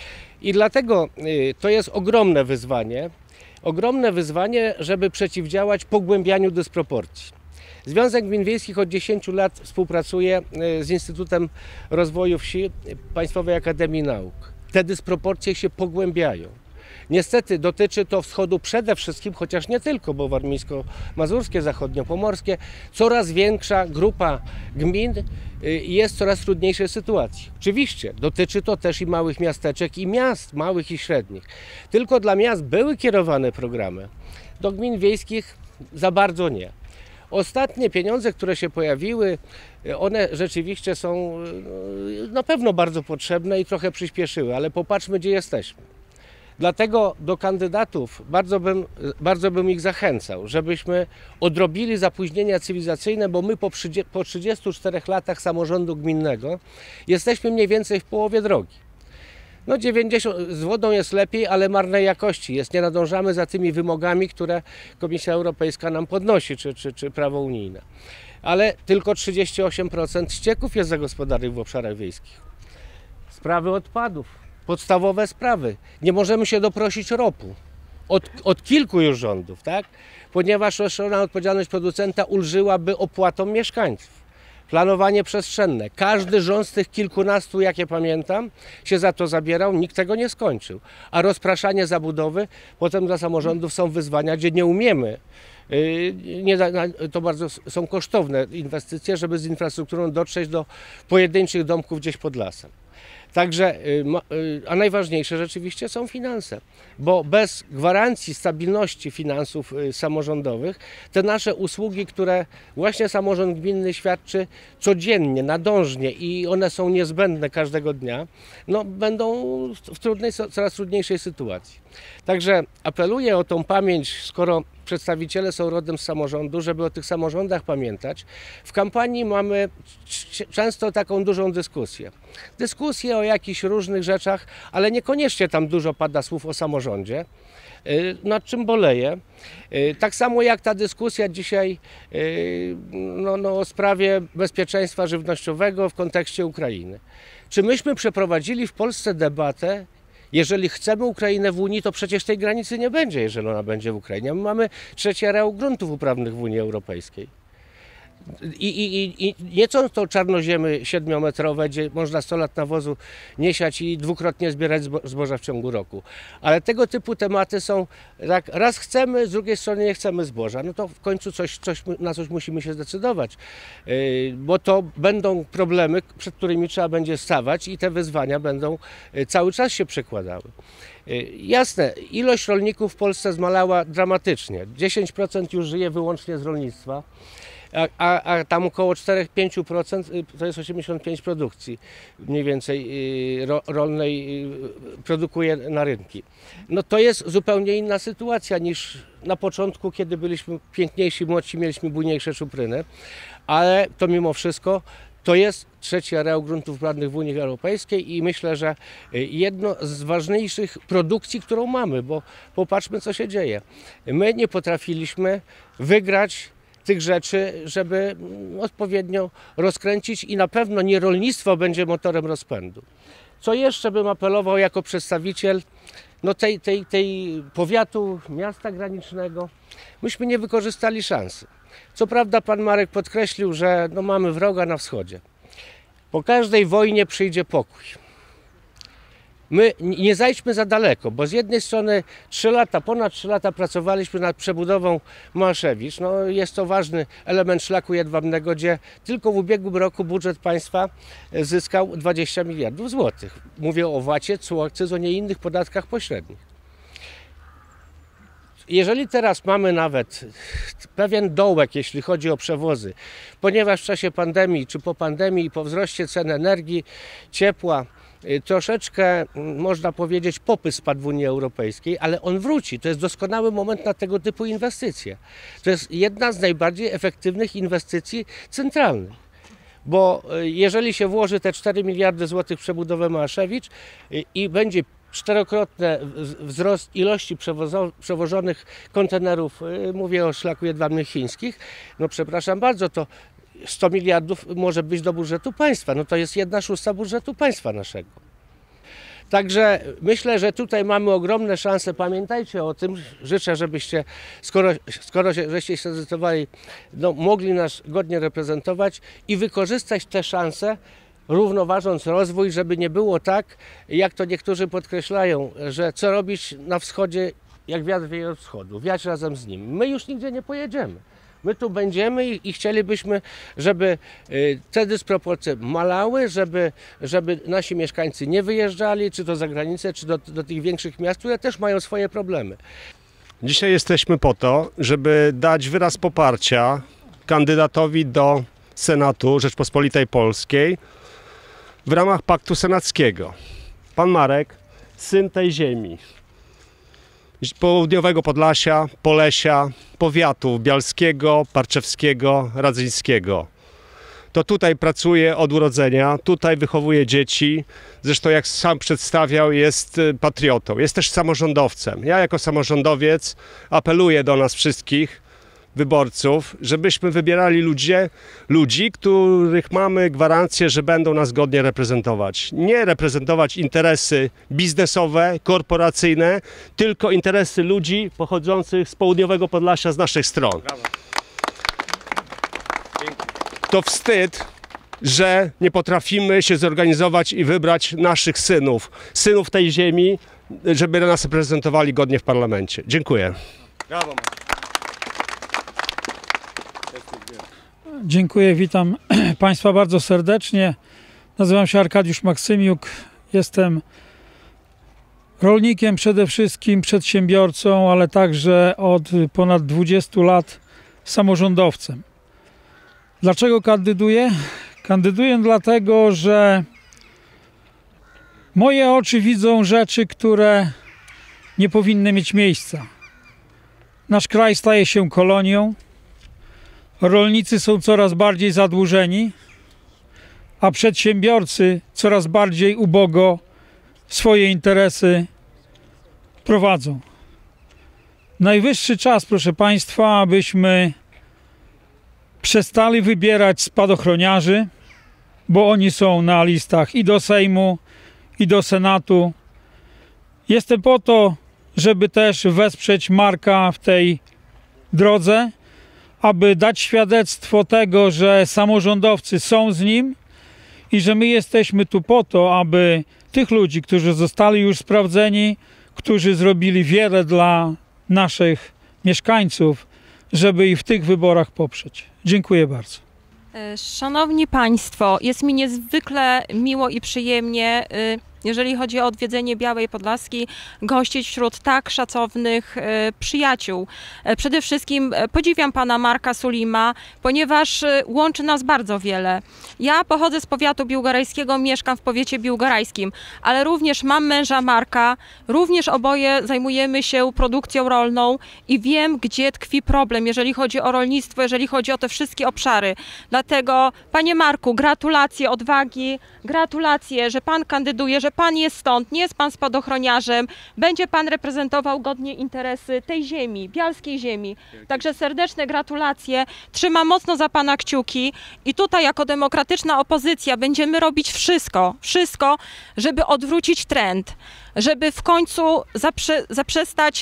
I dlatego y, to jest ogromne wyzwanie, ogromne wyzwanie, żeby przeciwdziałać pogłębianiu dysproporcji. Związek Gmin Wiejskich od dziesięciu lat współpracuje y, z Instytutem Rozwoju Wsi Państwowej Akademii Nauk. Te dysproporcje się pogłębiają. Niestety dotyczy to wschodu przede wszystkim, chociaż nie tylko, bo warmińsko-mazurskie, zachodniopomorskie, coraz większa grupa gmin jest w coraz trudniejszej sytuacji. Oczywiście dotyczy to też i małych miasteczek i miast małych i średnich. Tylko dla miast były kierowane programy, do gmin wiejskich za bardzo nie. Ostatnie pieniądze, które się pojawiły, one rzeczywiście są na pewno bardzo potrzebne i trochę przyspieszyły, ale popatrzmy, gdzie jesteśmy. Dlatego do kandydatów bardzo bym, bardzo bym ich zachęcał, żebyśmy odrobili zapóźnienia cywilizacyjne, bo my po, po trzydziestu czterech latach samorządu gminnego jesteśmy mniej więcej w połowie drogi. No dziewięćdziesiąt, z wodą jest lepiej, ale marnej jakości jest. Nie nadążamy za tymi wymogami, które Komisja Europejska nam podnosi, czy, czy, czy prawo unijne. Ale tylko trzydzieści osiem procent ścieków jest zagospodarowanych w obszarach wiejskich. Sprawy odpadów, podstawowe sprawy. Nie możemy się doprosić ropu. Od, od kilku już rządów, tak? Ponieważ rozszerzona odpowiedzialność producenta ulżyłaby opłatom mieszkańców. planowanie przestrzenne. Każdy rząd z tych kilkunastu, jakie pamiętam, się za to zabierał, nikt tego nie skończył. A rozpraszanie zabudowy, potem dla samorządów są wyzwania, gdzie nie umiemy. Nie, to bardzo są kosztowne inwestycje, żeby z infrastrukturą dotrzeć do pojedynczych domków gdzieś pod lasem. Także, a najważniejsze rzeczywiście są finanse, bo bez gwarancji stabilności finansów samorządowych te nasze usługi, które właśnie samorząd gminny świadczy codziennie, nadążnie i one są niezbędne każdego dnia, no będą w trudnej, coraz trudniejszej sytuacji. Także apeluję o tą pamięć, skoro przedstawiciele są rodem z samorządu, żeby o tych samorządach pamiętać. W kampanii mamy często taką dużą dyskusję. Dyskusję o jakichś różnych rzeczach, ale niekoniecznie tam dużo pada słów o samorządzie, nad czym boleję. Tak samo jak ta dyskusja dzisiaj no, no, o sprawie bezpieczeństwa żywnościowego w kontekście Ukrainy. Czy myśmy przeprowadzili w Polsce debatę? Jeżeli chcemy Ukrainę w Unii, to przecież tej granicy nie będzie, jeżeli ona będzie w Ukrainie. My mamy trzeci areał gruntów uprawnych w Unii Europejskiej. I, i, i nie są to czarnoziemy siedmiometrowe, gdzie można sto lat nawozu nie siać i dwukrotnie zbierać zboża w ciągu roku. Ale tego typu tematy są, jak raz chcemy, z drugiej strony nie chcemy zboża, no to w końcu coś, coś, na coś musimy się zdecydować. Bo to będą problemy, przed którymi trzeba będzie stawać i te wyzwania będą cały czas się przekładały. Jasne, ilość rolników w Polsce zmalała dramatycznie. dziesięć procent już żyje wyłącznie z rolnictwa. A, a, a tam około cztery do pięciu procent to jest osiemdziesiąt pięć procent produkcji mniej więcej ro, rolnej produkuje na rynki. No to jest zupełnie inna sytuacja niż na początku, kiedy byliśmy piękniejsi, młodsi, mieliśmy bujniejsze czupryny, ale to mimo wszystko to jest trzeci areał gruntów uprawnych w Unii Europejskiej i myślę, że jedno z ważniejszych produkcji, którą mamy, bo popatrzmy, co się dzieje. My nie potrafiliśmy wygrać tych rzeczy, żeby odpowiednio rozkręcić i na pewno nie rolnictwo będzie motorem rozpędu. Co jeszcze bym apelował jako przedstawiciel no tej, tej, tej powiatu, miasta granicznego, myśmy nie wykorzystali szansy. Co prawda pan Marek podkreślił, że no mamy wroga na wschodzie. Po każdej wojnie przyjdzie pokój. My nie zajdźmy za daleko, bo z jednej strony trzy lata, ponad trzy lata pracowaliśmy nad przebudową Małaszewicz. No, jest to ważny element szlaku jedwabnego, gdzie tylko w ubiegłym roku budżet państwa zyskał dwadzieścia miliardów złotych. Mówię o vacie, cło, akcyzonie i innych podatkach pośrednich. Jeżeli teraz mamy nawet pewien dołek, jeśli chodzi o przewozy, ponieważ w czasie pandemii czy po pandemii i po wzroście cen energii, ciepła, troszeczkę, można powiedzieć, popyt spadł w Unii Europejskiej, ale on wróci. To jest doskonały moment na tego typu inwestycje. To jest jedna z najbardziej efektywnych inwestycji centralnych. Bo jeżeli się włoży te cztery miliardy złotych w przebudowę Małaszewicz i będzie czterokrotny wzrost ilości przewożonych kontenerów, mówię o szlaku jedwabnych chińskich, no przepraszam bardzo, to sto miliardów może być do budżetu państwa. No to jest jedna szósta budżetu państwa naszego. Także myślę, że tutaj mamy ogromne szanse. Pamiętajcie o tym. Życzę, żebyście, skoro, skoro się, żeście się zdecydowali, no, mogli nas godnie reprezentować i wykorzystać te szanse, równoważąc rozwój, żeby nie było tak, jak to niektórzy podkreślają, że co robić na wschodzie, jak wiatr wieje od wschodu, wiać razem z nim. My już nigdzie nie pojedziemy. My tu będziemy i, i chcielibyśmy, żeby y, te dysproporcje malały, żeby, żeby nasi mieszkańcy nie wyjeżdżali, czy to za granicę, czy do, do tych większych miast, które też mają swoje problemy. Dzisiaj jesteśmy po to, żeby dać wyraz poparcia kandydatowi do Senatu Rzeczpospolitej Polskiej w ramach Paktu Senackiego. Pan Marek, syn tej ziemi, południowego Podlasia, Polesia, powiatów bialskiego, parczewskiego, radzyńskiego. To tutaj pracuje od urodzenia, tutaj wychowuje dzieci. Zresztą jak sam przedstawiał, jest patriotą, jest też samorządowcem. Ja jako samorządowiec apeluję do nas wszystkich wyborców, żebyśmy wybierali ludzie, ludzi, których mamy gwarancję, że będą nas godnie reprezentować. Nie reprezentować interesy biznesowe, korporacyjne, tylko interesy ludzi pochodzących z południowego Podlasia, z naszych stron. To wstyd, że nie potrafimy się zorganizować i wybrać naszych synów, synów tej ziemi, żeby nas reprezentowali godnie w parlamencie. Dziękuję. Brawo. Dziękuję, witam Państwa bardzo serdecznie. Nazywam się Arkadiusz Maksymiuk, jestem rolnikiem przede wszystkim, przedsiębiorcą, ale także od ponad dwudziestu lat samorządowcem. Dlaczego kandyduję? Kandyduję dlatego, że moje oczy widzą rzeczy, które nie powinny mieć miejsca. Nasz kraj staje się kolonią, rolnicy są coraz bardziej zadłużeni, a przedsiębiorcy coraz bardziej ubogo swoje interesy prowadzą. Najwyższy czas, proszę Państwa, abyśmy przestali wybierać spadochroniarzy, bo oni są na listach i do Sejmu, i do Senatu. Jestem po to, żeby też wesprzeć Marka w tej drodze, aby dać świadectwo tego, że samorządowcy są z nim i że my jesteśmy tu po to, aby tych ludzi, którzy zostali już sprawdzeni, którzy zrobili wiele dla naszych mieszkańców, żeby ich w tych wyborach poprzeć. Dziękuję bardzo. Szanowni Państwo, jest mi niezwykle miło i przyjemnie, jeżeli chodzi o odwiedzenie Białej Podlaskiej, gościć wśród tak szacownych przyjaciół. Przede wszystkim podziwiam pana Marka Sulima, ponieważ łączy nas bardzo wiele. Ja pochodzę z powiatu biłgorajskiego, mieszkam w powiecie biłgorajskim, ale również mam męża Marka, również oboje zajmujemy się produkcją rolną i wiem, gdzie tkwi problem, jeżeli chodzi o rolnictwo, jeżeli chodzi o te wszystkie obszary. Dlatego, panie Marku, gratulacje odwagi, gratulacje, że pan kandyduje, że pan jest stąd, nie jest pan spadochroniarzem, będzie pan reprezentował godnie interesy tej ziemi, bialskiej ziemi. Także serdeczne gratulacje, trzymam mocno za pana kciuki i tutaj jako demokratyczna opozycja będziemy robić wszystko, wszystko, żeby odwrócić trend, żeby w końcu zaprze zaprzestać... Yy,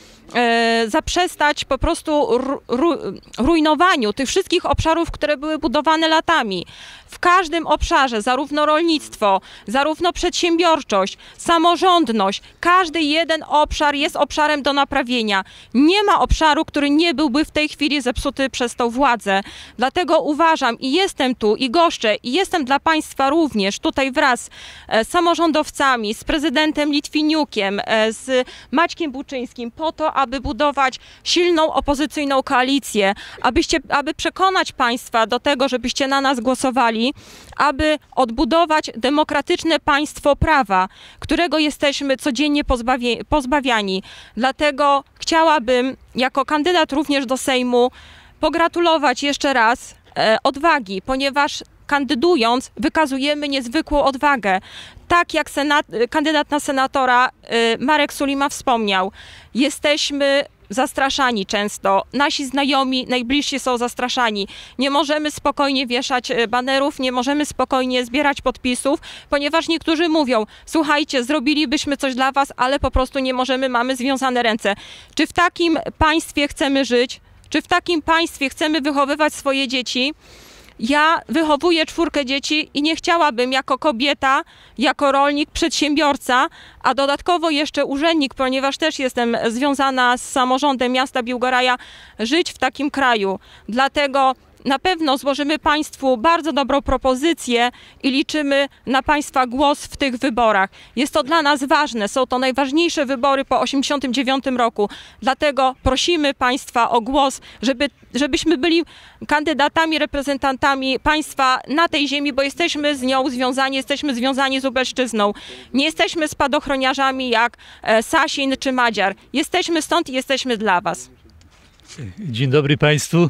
E, zaprzestać po prostu ru, ru, rujnowaniu tych wszystkich obszarów, które były budowane latami. W każdym obszarze, zarówno rolnictwo, zarówno przedsiębiorczość, samorządność, każdy jeden obszar jest obszarem do naprawienia. Nie ma obszaru, który nie byłby w tej chwili zepsuty przez tą władzę. Dlatego uważam i jestem tu i goszczę i jestem dla Państwa również tutaj wraz z samorządowcami, z prezydentem Litwiniukiem, z Maćkiem Buczyńskim po to, aby budować silną opozycyjną koalicję, abyście, aby przekonać Państwa do tego, żebyście na nas głosowali, aby odbudować demokratyczne państwo prawa, którego jesteśmy codziennie pozbawi pozbawiani. Dlatego chciałabym jako kandydat również do Sejmu pogratulować jeszcze raz e, odwagi, ponieważ kandydując wykazujemy niezwykłą odwagę. Tak jak senat, kandydat na senatora y, Marek Sulima wspomniał, jesteśmy zastraszani często. Nasi znajomi, najbliżsi są zastraszani. Nie możemy spokojnie wieszać banerów, nie możemy spokojnie zbierać podpisów, ponieważ niektórzy mówią, słuchajcie, zrobilibyśmy coś dla was, ale po prostu nie możemy, mamy związane ręce. Czy w takim państwie chcemy żyć? Czy w takim państwie chcemy wychowywać swoje dzieci? Ja wychowuję czwórkę dzieci i nie chciałabym jako kobieta, jako rolnik, przedsiębiorca, a dodatkowo jeszcze urzędnik, ponieważ też jestem związana z samorządem miasta Biłgoraja, żyć w takim kraju. Dlatego na pewno złożymy Państwu bardzo dobrą propozycję i liczymy na Państwa głos w tych wyborach. Jest to dla nas ważne, są to najważniejsze wybory po osiemdziesiątym dziewiątym roku. Dlatego prosimy Państwa o głos, żeby, żebyśmy byli kandydatami, reprezentantami państwa na tej ziemi, bo jesteśmy z nią związani, jesteśmy związani z Lubelszczyzną. Nie jesteśmy spadochroniarzami jak Sasin czy Madziar. Jesteśmy stąd i jesteśmy dla Was. Dzień dobry Państwu.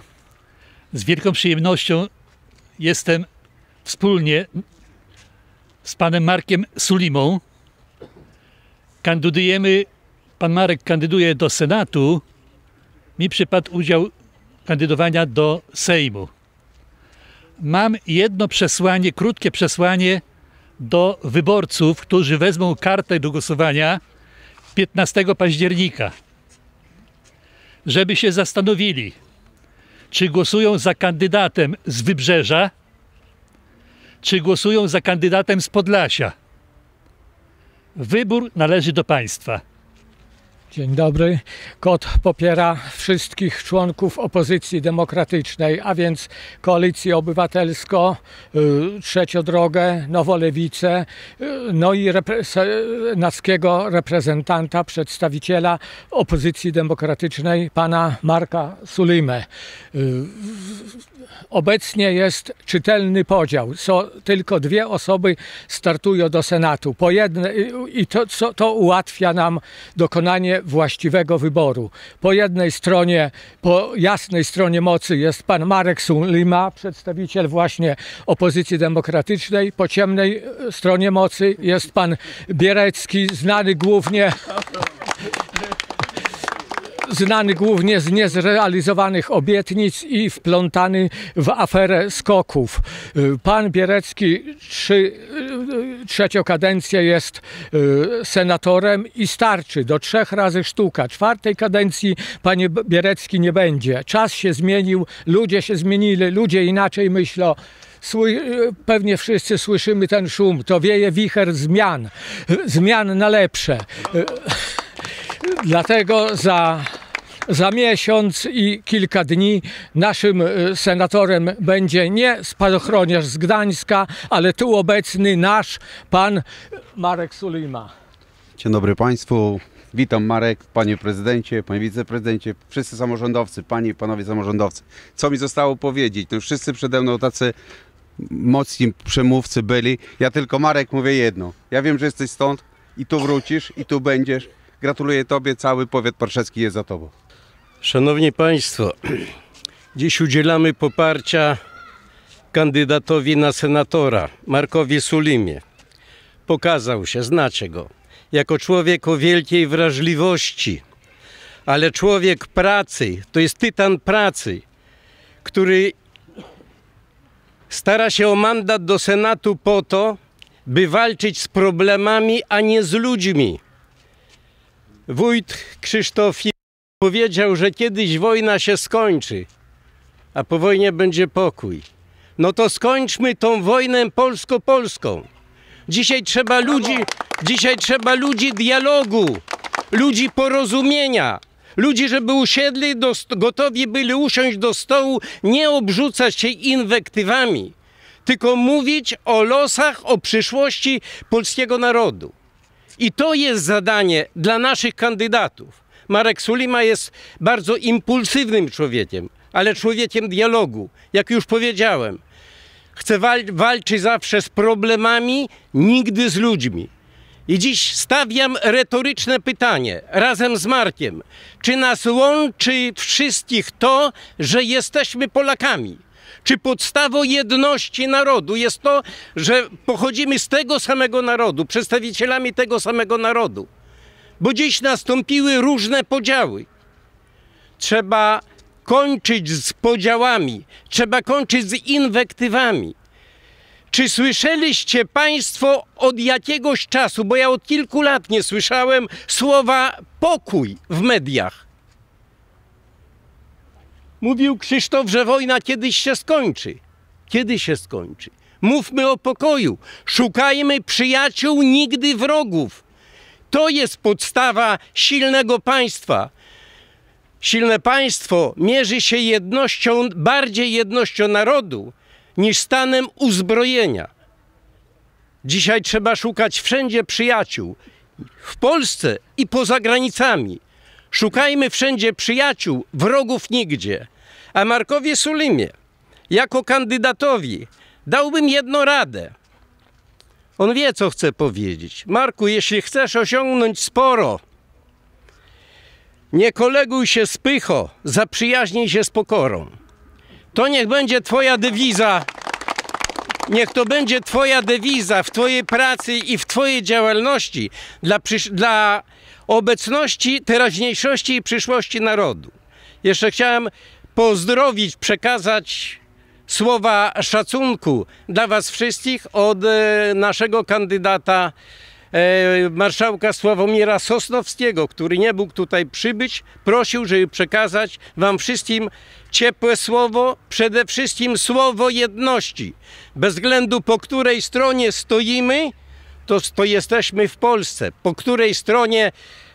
Z wielką przyjemnością jestem wspólnie z panem Markiem Sulimą. Kandydujemy, pan Marek kandyduje do Senatu. Mi przypadł udział kandydowania do Sejmu. Mam jedno przesłanie, krótkie przesłanie do wyborców, którzy wezmą kartę do głosowania piętnastego października. Żeby się zastanowili, czy głosują za kandydatem z Wybrzeża, czy głosują za kandydatem z Podlasia. Wybór należy do państwa. Dzień dobry. KOT popiera wszystkich członków opozycji demokratycznej, a więc Koalicję Obywatelską, y, Trzecią Drogę, Nowolewicę, y, no i repre senackiego reprezentanta, przedstawiciela opozycji demokratycznej, pana Marka Sulimę. Y, Obecnie jest czytelny podział. Są tylko dwie osoby startują do Senatu. Po jednej, i to, co, to ułatwia nam dokonanie właściwego wyboru. Po jednej stronie, po jasnej stronie mocy jest pan Marek Sulima, przedstawiciel właśnie opozycji demokratycznej. Po ciemnej stronie mocy jest pan Bierecki, znany głównie znany głównie z niezrealizowanych obietnic i wplątany w aferę skoków. Pan Bierecki trzy, trzecią kadencję jest senatorem i starczy do trzech razy sztuka. Czwartej kadencji panie Bierecki nie będzie. Czas się zmienił, ludzie się zmienili, ludzie inaczej myślą. Sły, pewnie wszyscy słyszymy ten szum, to wieje wicher zmian, zmian na lepsze. Dlatego za, za miesiąc i kilka dni naszym senatorem będzie nie spadochroniarz z Gdańska, ale tu obecny nasz pan Marek Sulima. Dzień dobry Państwu. Witam Marek, panie prezydencie, panie wiceprezydencie, wszyscy samorządowcy, panie i panowie samorządowcy. Co mi zostało powiedzieć? No wszyscy przede mną tacy mocni przemówcy byli. Ja tylko, Marek, mówię jedno. Ja wiem, że jesteś stąd i tu wrócisz i tu będziesz. Gratuluję Tobie, cały powiat parszewski jest za Tobą. Szanowni Państwo, dziś udzielamy poparcia kandydatowi na senatora, Markowi Sulimie. Pokazał się, znacie go, jako człowiek o wielkiej wrażliwości, ale człowiek pracy, to jest tytan pracy, który stara się o mandat do Senatu po to, by walczyć z problemami, a nie z ludźmi. Wójt Krzysztof powiedział, że kiedyś wojna się skończy, a po wojnie będzie pokój. No to skończmy tą wojnę polsko-polską. Dzisiaj trzeba ludzi, dzisiaj trzeba ludzi dialogu, ludzi porozumienia, ludzi, żeby usiedli, do, gotowi byli usiąść do stołu, nie obrzucać się inwektywami, tylko mówić o losach, o przyszłości polskiego narodu. I to jest zadanie dla naszych kandydatów. Marek Sulima jest bardzo impulsywnym człowiekiem, ale człowiekiem dialogu, jak już powiedziałem. Chce wal walczyć zawsze z problemami, nigdy z ludźmi. I dziś stawiam retoryczne pytanie razem z Markiem. Czy nas łączy wszystkich to, że jesteśmy Polakami? Czy podstawą jedności narodu jest to, że pochodzimy z tego samego narodu, przedstawicielami tego samego narodu? Bo dziś nastąpiły różne podziały. Trzeba kończyć z podziałami, trzeba kończyć z inwektywami. Czy słyszeliście Państwo od jakiegoś czasu, bo ja od kilku lat nie słyszałem słowa pokój w mediach. Mówił Krzysztof, że wojna kiedyś się skończy. Kiedy się skończy? Mówmy o pokoju. Szukajmy przyjaciół, nigdy wrogów. To jest podstawa silnego państwa. Silne państwo mierzy się jednością, bardziej jednością narodu niż stanem uzbrojenia. Dzisiaj trzeba szukać wszędzie przyjaciół. W Polsce i poza granicami. Szukajmy wszędzie przyjaciół, wrogów nigdzie. A Markowi Sulimie, jako kandydatowi, dałbym jedną radę. On wie, co chce powiedzieć. Marku, jeśli chcesz osiągnąć sporo, nie koleguj się z pychą, zaprzyjaźnij się z pokorą. To niech będzie twoja dewiza, niech to będzie twoja dewiza w twojej pracy i w twojej działalności dla, dla obecności, teraźniejszości i przyszłości narodu. Jeszcze chciałem pozdrowić, przekazać słowa szacunku dla was wszystkich od naszego kandydata e, marszałka Sławomira Sosnowskiego, który nie mógł tutaj przybyć, prosił, żeby przekazać wam wszystkim ciepłe słowo, przede wszystkim słowo jedności. Bez względu po której stronie stoimy, to, to jesteśmy w Polsce. Po której stronie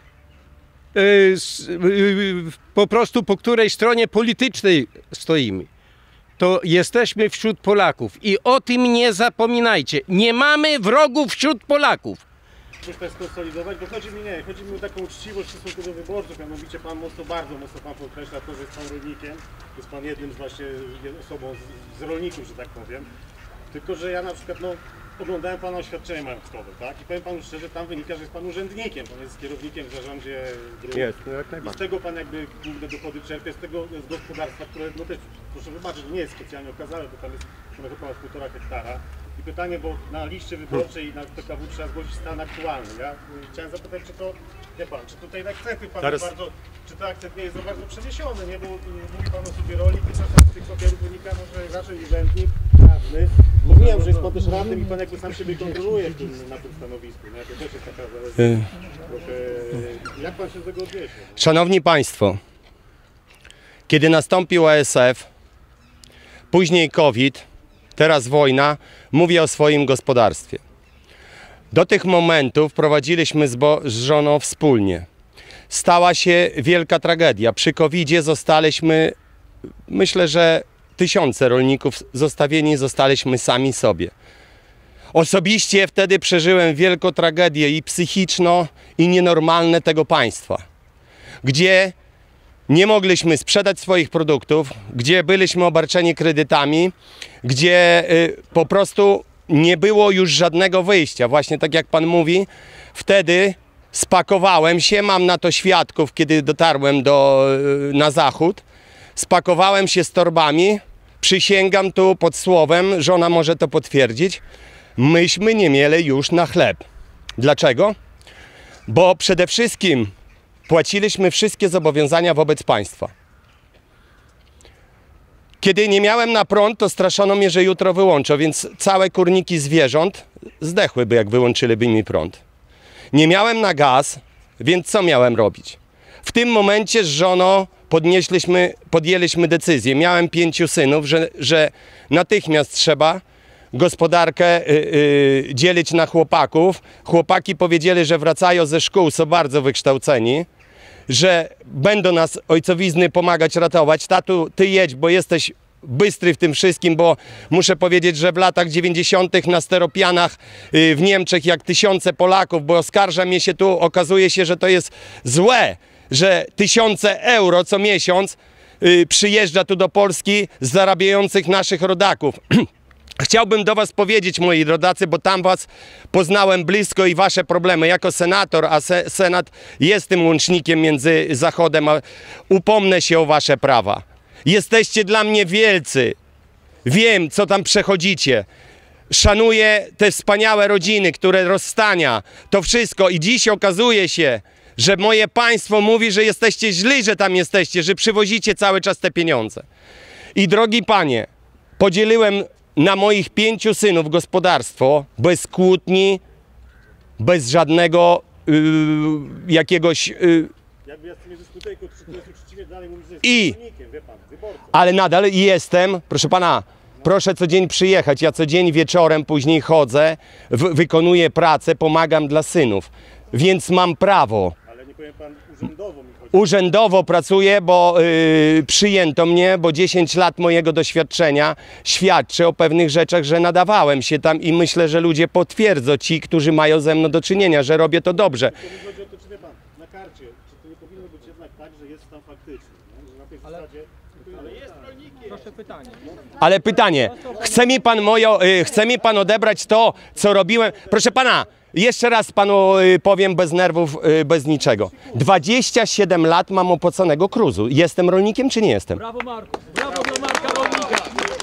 po prostu po której stronie politycznej stoimy, to jesteśmy wśród Polaków i o tym nie zapominajcie. Nie mamy wrogów wśród Polaków. Muszę to skonsolidować, bo chodzi mi nie, chodzi mi o taką uczciwość w stosunku do wyborców, mianowicie pan mocno, bardzo mocno pan podkreśla to, że jest pan rolnikiem, jest pan jednym z właśnie osobą z, z rolników, że tak powiem. Tylko że ja na przykład no, oglądałem pana oświadczenie majątkowe, tak? I powiem panu szczerze, tam wynika, że jest pan urzędnikiem, pan jest kierownikiem w zarządzie dróg. Jest, no jak I z najbardziej. tego pan jakby główne dochody czerpie, z tego z gospodarstwa, które no też, proszę wybaczyć, nie jest specjalnie okazałe, bo tam jest trochę ponad półtora hektara. I pytanie, bo na liście wyborczej na P K W trzeba zgłosić stan aktualny. Ja chciałem zapytać, czy to, wie pan, czy tutaj akcenty pan Teraz... bardzo, czy ten akcent nie jest za bardzo przeniesiony, nie? Bo mówi pan o sobie rolnik, tymczasem z tych papierów wynika może raczej urzędnik, radny. Mówiłem, że jest pan też radnym i pan jakby sam siebie kontroluje w tym, na tym stanowisku. Nie? To też jest taka zależność. Trochę, jak pan się do tego odniesie? Szanowni Państwo, kiedy nastąpił A S F, później COVID, teraz wojna, mówię o swoim gospodarstwie. Do tych momentów prowadziliśmy z, z żoną wspólnie. Stała się wielka tragedia. Przy kowidzie zostaliśmy, myślę, że tysiące rolników zostawieni zostaliśmy sami sobie. Osobiście wtedy przeżyłem wielką tragedię i psychiczną, i nienormalne tego państwa, gdzie nie mogliśmy sprzedać swoich produktów, gdzie byliśmy obarczeni kredytami, gdzie y, po prostu nie było już żadnego wyjścia. Właśnie tak jak pan mówi, wtedy spakowałem się, mam na to świadków, kiedy dotarłem do, y, na zachód, spakowałem się z torbami, przysięgam tu pod słowem, żona może to potwierdzić, myśmy nie mieli już na chleb. Dlaczego? Bo przede wszystkim płaciliśmy wszystkie zobowiązania wobec państwa. Kiedy nie miałem na prąd, to straszono mnie, że jutro wyłączą, więc całe kurniki zwierząt zdechłyby, jak wyłączyliby mi prąd. Nie miałem na gaz, więc co miałem robić? W tym momencie z żoną podnieśliśmy, podjęliśmy decyzję. Miałem pięciu synów, że, że natychmiast trzeba gospodarkę y, y, dzielić na chłopaków. Chłopaki powiedzieli, że wracają ze szkół, są bardzo wykształceni, że będą nas ojcowizny pomagać, ratować. Tatu, ty jedź, bo jesteś bystry w tym wszystkim, bo muszę powiedzieć, że w latach dziewięćdziesiątych na steropianach y, w Niemczech jak tysiące Polaków, bo oskarża mnie się tu, okazuje się, że to jest złe, że tysiące euro co miesiąc y, przyjeżdża tu do Polski z zarabiających naszych rodaków. Chciałbym do was powiedzieć, moi rodacy, bo tam was poznałem blisko i wasze problemy. Jako senator, a se, Senat jest tym łącznikiem między Zachodem, a upomnę się o wasze prawa. Jesteście dla mnie wielcy. Wiem, co tam przechodzicie. Szanuję te wspaniałe rodziny, które rozstania, to wszystko. I dziś okazuje się, że moje państwo mówi, że jesteście źli, że tam jesteście, że przywozicie cały czas te pieniądze. I drogi panie, podzieliłem na moich pięciu synów gospodarstwo bez kłótni, bez żadnego yy, jakiegoś... Yy, Jakby ja z tym nie dyskutuję, tylko to jest uczciwie dalej mówić, że jest I, rolnikiem, wie pan, wyborcą. ale nadal jestem, proszę pana, proszę co dzień przyjechać, ja co dzień wieczorem później chodzę, w, wykonuję pracę, pomagam dla synów, więc mam prawo. Ale nie powiem pan, urzędowo mi chodzi. Urzędowo pracuję, bo yy, przyjęto mnie, bo dziesięć lat mojego doświadczenia świadczy o pewnych rzeczach, że nadawałem się tam i myślę, że ludzie potwierdzą, ci, którzy mają ze mną do czynienia, że robię to dobrze. To mi chodzi o to, czy wie pan, na karcie, czy to nie powinno być jednak tak, że jest tam faktycznie, nie? Że na tej zasadzie... Ale jest rolnikiem. Proszę pytanie. Ale pytanie, chce mi pan moją, yy, chce mi pan odebrać to, co robiłem? Proszę pana, jeszcze raz panu yy, powiem bez nerwów, yy, bez niczego. dwadzieścia siedem lat mam opłaconego cruzu. Jestem rolnikiem, czy nie jestem? Brawo Marku, brawo dla Marka Rolnika.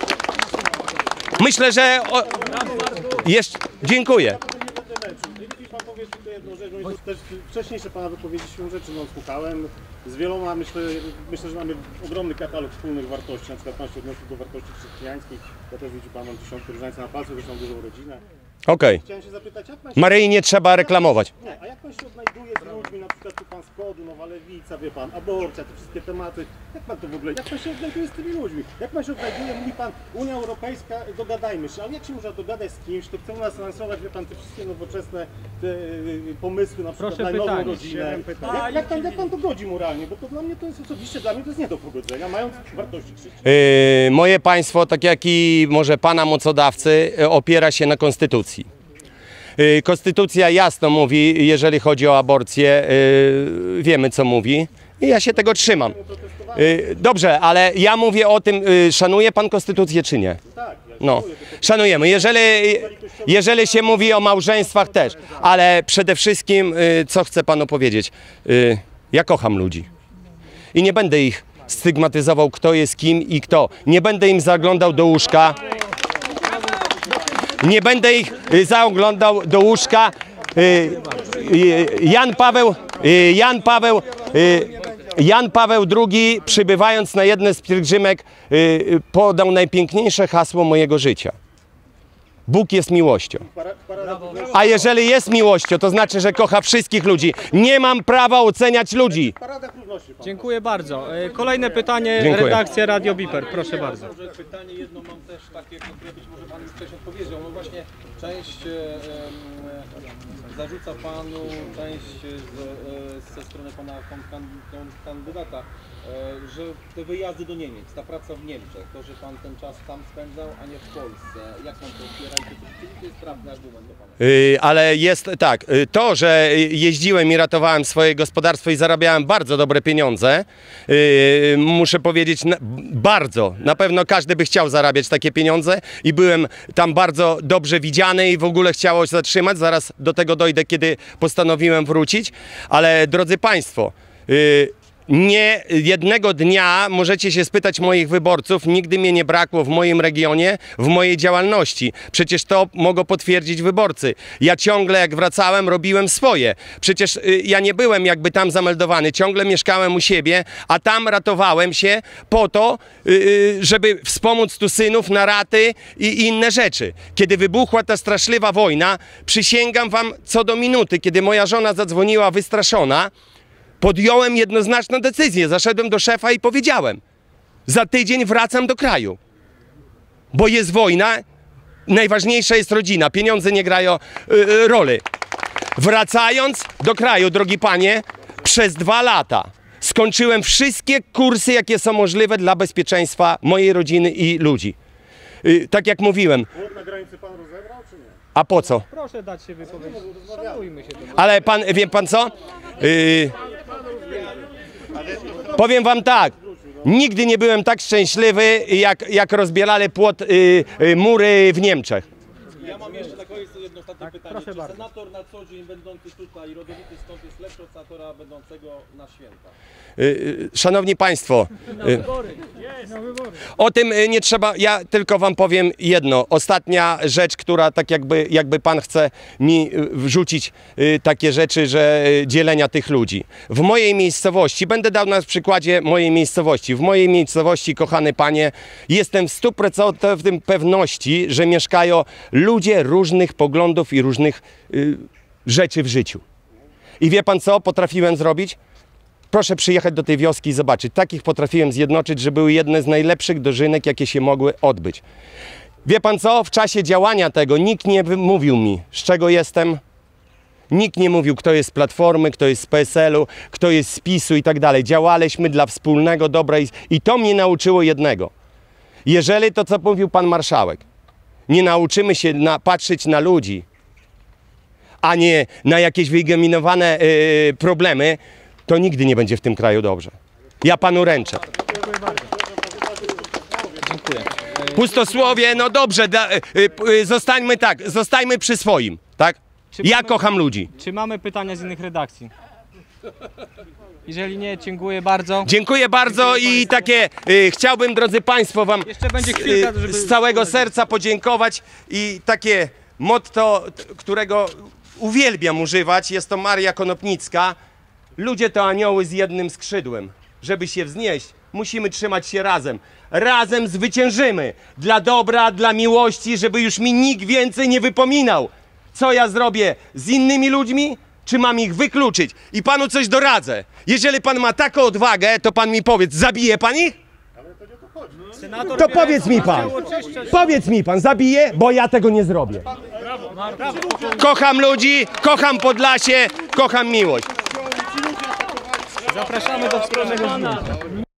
Myślę, że... O... Jeszcze... Dziękuję. Jeśli pan powie tylko jedną rzecz, bo też wcześniejsze pana wypowiedzi się rzeczy, no słuchałem, z wieloma myślę, myślę, że mamy ogromny katalog wspólnych wartości, na przykład pan się odnosił do wartości chrześcijańskich, ja też widzi pan, mam dziesiątkę różańca na palcu, zresztą dużą rodzinę. Okej. Chciałem się zapytać, jak pan się... Maryi nie trzeba reklamować. Nie, a jak pan się odnajduje z ludźmi, na przykład tu pan z Kodu, Nowa Lewica, wie pan, aborcja, te wszystkie tematy. Jak pan to w ogóle, jak pan się odnajduje z tymi ludźmi? Jak pan się odnajduje, mówi pan, Unia Europejska, dogadajmy się, ale jak się można dogadać z kimś, kto chce u nas lansować, wie pan, te wszystkie nowoczesne te, y, pomysły, na przykład Proszę na nową pytanie. rodzinę. Jak, jak, pan, jak pan to godzi moralnie? Bo to dla mnie to jest osobiście, dla mnie to jest nie do pogodzenia, mając wartości chrześcijańskie. Yy, moje państwo, tak jak i może pana mocodawcy, yy, opiera się na konstytucji. Yy, konstytucja jasno mówi, jeżeli chodzi o aborcję, yy, wiemy co mówi i ja się tego trzymam. Yy, dobrze, ale ja mówię o tym, yy, szanuje pan konstytucję czy nie? No, szanujemy. Jeżeli, jeżeli się mówi o małżeństwach też, ale przede wszystkim, yy, co chcę panu powiedzieć, yy, ja kocham ludzi i nie będę ich stygmatyzował, kto jest kim i kto. Nie będę im zaglądał do łóżka. Nie będę ich y, zaglądał do łóżka. Y, y, Jan Paweł, y, Jan Paweł, y, Jan Paweł drugi, przybywając na jedne z pielgrzymek, y, y, podał najpiękniejsze hasło mojego życia. Bóg jest miłością. A jeżeli jest miłością, to znaczy, że kocha wszystkich ludzi. Nie mam prawa oceniać ludzi. Dziękuję bardzo. E, Kolejne pytanie, Dziękuję. redakcja Radio Biper, proszę bardzo. Może pytanie jedno mam też takie, które być może pan już wcześniej odpowiedział. No właśnie część e, e, zarzuca panu, część z, e, ze strony pana kan, kan, kandydata, e, że te wyjazdy do Niemiec, ta praca w Niemczech, to, że pan ten czas tam spędzał, a nie w Polsce. Jak pan to opiera i czy to jest trafny argument do pana? Yy, ale jest tak, yy, to, że jeździłem i ratowałem swoje gospodarstwo i zarabiałem bardzo dobre pieniądze, yy, muszę powiedzieć na, bardzo, na pewno każdy by chciał zarabiać takie pieniądze i byłem tam bardzo dobrze widziany i w ogóle chciało się zatrzymać, zaraz do tego dojdę, kiedy postanowiłem wrócić, ale drodzy państwo, yy, nie jednego dnia możecie się spytać moich wyborców, nigdy mnie nie brakło w moim regionie, w mojej działalności. Przecież to mogą potwierdzić wyborcy. Ja ciągle jak wracałem, robiłem swoje. Przecież y, ja nie byłem jakby tam zameldowany, ciągle mieszkałem u siebie, a tam ratowałem się po to, y, żeby wspomóc tu synów na raty i inne rzeczy. Kiedy wybuchła ta straszliwa wojna, przysięgam wam co do minuty, kiedy moja żona zadzwoniła wystraszona, podjąłem jednoznaczną decyzję, zaszedłem do szefa i powiedziałem: za tydzień wracam do kraju, bo jest wojna, najważniejsza jest rodzina, pieniądze nie grają yy, roli. Wracając do kraju, drogi panie, przez dwa lata skończyłem wszystkie kursy, jakie są możliwe dla bezpieczeństwa mojej rodziny i ludzi. Yy, tak jak mówiłem. Płot na granicy pan rozebrał, czy nie? A po co? Proszę dać się wypowiedzieć. Szanujmy się. Ale pan, wie pan co? Yy, powiem wam tak, nigdy nie byłem tak szczęśliwy, jak, jak rozbierali płot, yy, yy, mury w Niemczech. Ja mam jeszcze takie jedno ostatnie pytanie. Czy senator na co dzień będący tutaj, rodowity stąd, jest lepszy od senatora będącego na święta? Yy, szanowni państwo, yy, o tym yy, nie trzeba, ja tylko wam powiem jedno. Ostatnia rzecz, która tak jakby, jakby pan chce mi yy, wrzucić yy, takie rzeczy, że yy, dzielenia tych ludzi. W mojej miejscowości, będę dał na przykładzie mojej miejscowości, w mojej miejscowości, kochany panie, jestem w stu procentach pewności, że mieszkają ludzie różnych poglądów i różnych yy, rzeczy w życiu. I wie pan co potrafiłem zrobić? Proszę przyjechać do tej wioski i zobaczyć. Takich potrafiłem zjednoczyć, że były jedne z najlepszych dożynek, jakie się mogły odbyć. Wie pan co? W czasie działania tego nikt nie mówił mi, z czego jestem. Nikt nie mówił, kto jest z Platformy, kto jest z P S L u, kto jest z PiSu i tak dalej. Działaliśmy dla wspólnego dobra i, i to mnie nauczyło jednego. Jeżeli to, co mówił pan marszałek, nie nauczymy się na, patrzeć na ludzi, a nie na jakieś wyigeminowane yy, problemy, to nigdy nie będzie w tym kraju dobrze. Ja panu ręczę. Dziękuję. Pustosłowie, no dobrze, da, y, y, zostańmy tak, zostańmy przy swoim, tak? Ja mamy, kocham ludzi. Czy mamy pytania z innych redakcji? Jeżeli nie, dziękuję bardzo. Dziękuję bardzo i takie y, chciałbym, drodzy państwo, wam Jeszcze będzie chwilka, z, żeby... z całego serca podziękować i takie motto, którego uwielbiam używać, jest to Maria Konopnicka. Ludzie to anioły z jednym skrzydłem. żeby się wznieść, musimy trzymać się razem. Razem zwyciężymy. Dla dobra, dla miłości, żeby już mi nikt więcej nie wypominał, co ja zrobię z innymi ludźmi, czy mam ich wykluczyć. I panu coś doradzę. Jeżeli pan ma taką odwagę, to pan mi powiedz, zabije pan ich? To powiedz mi pan, powiedz mi pan, zabije, bo ja tego nie zrobię. Kocham ludzi, kocham Podlasie, kocham miłość. Zapraszamy do wspólnego zdjęcia.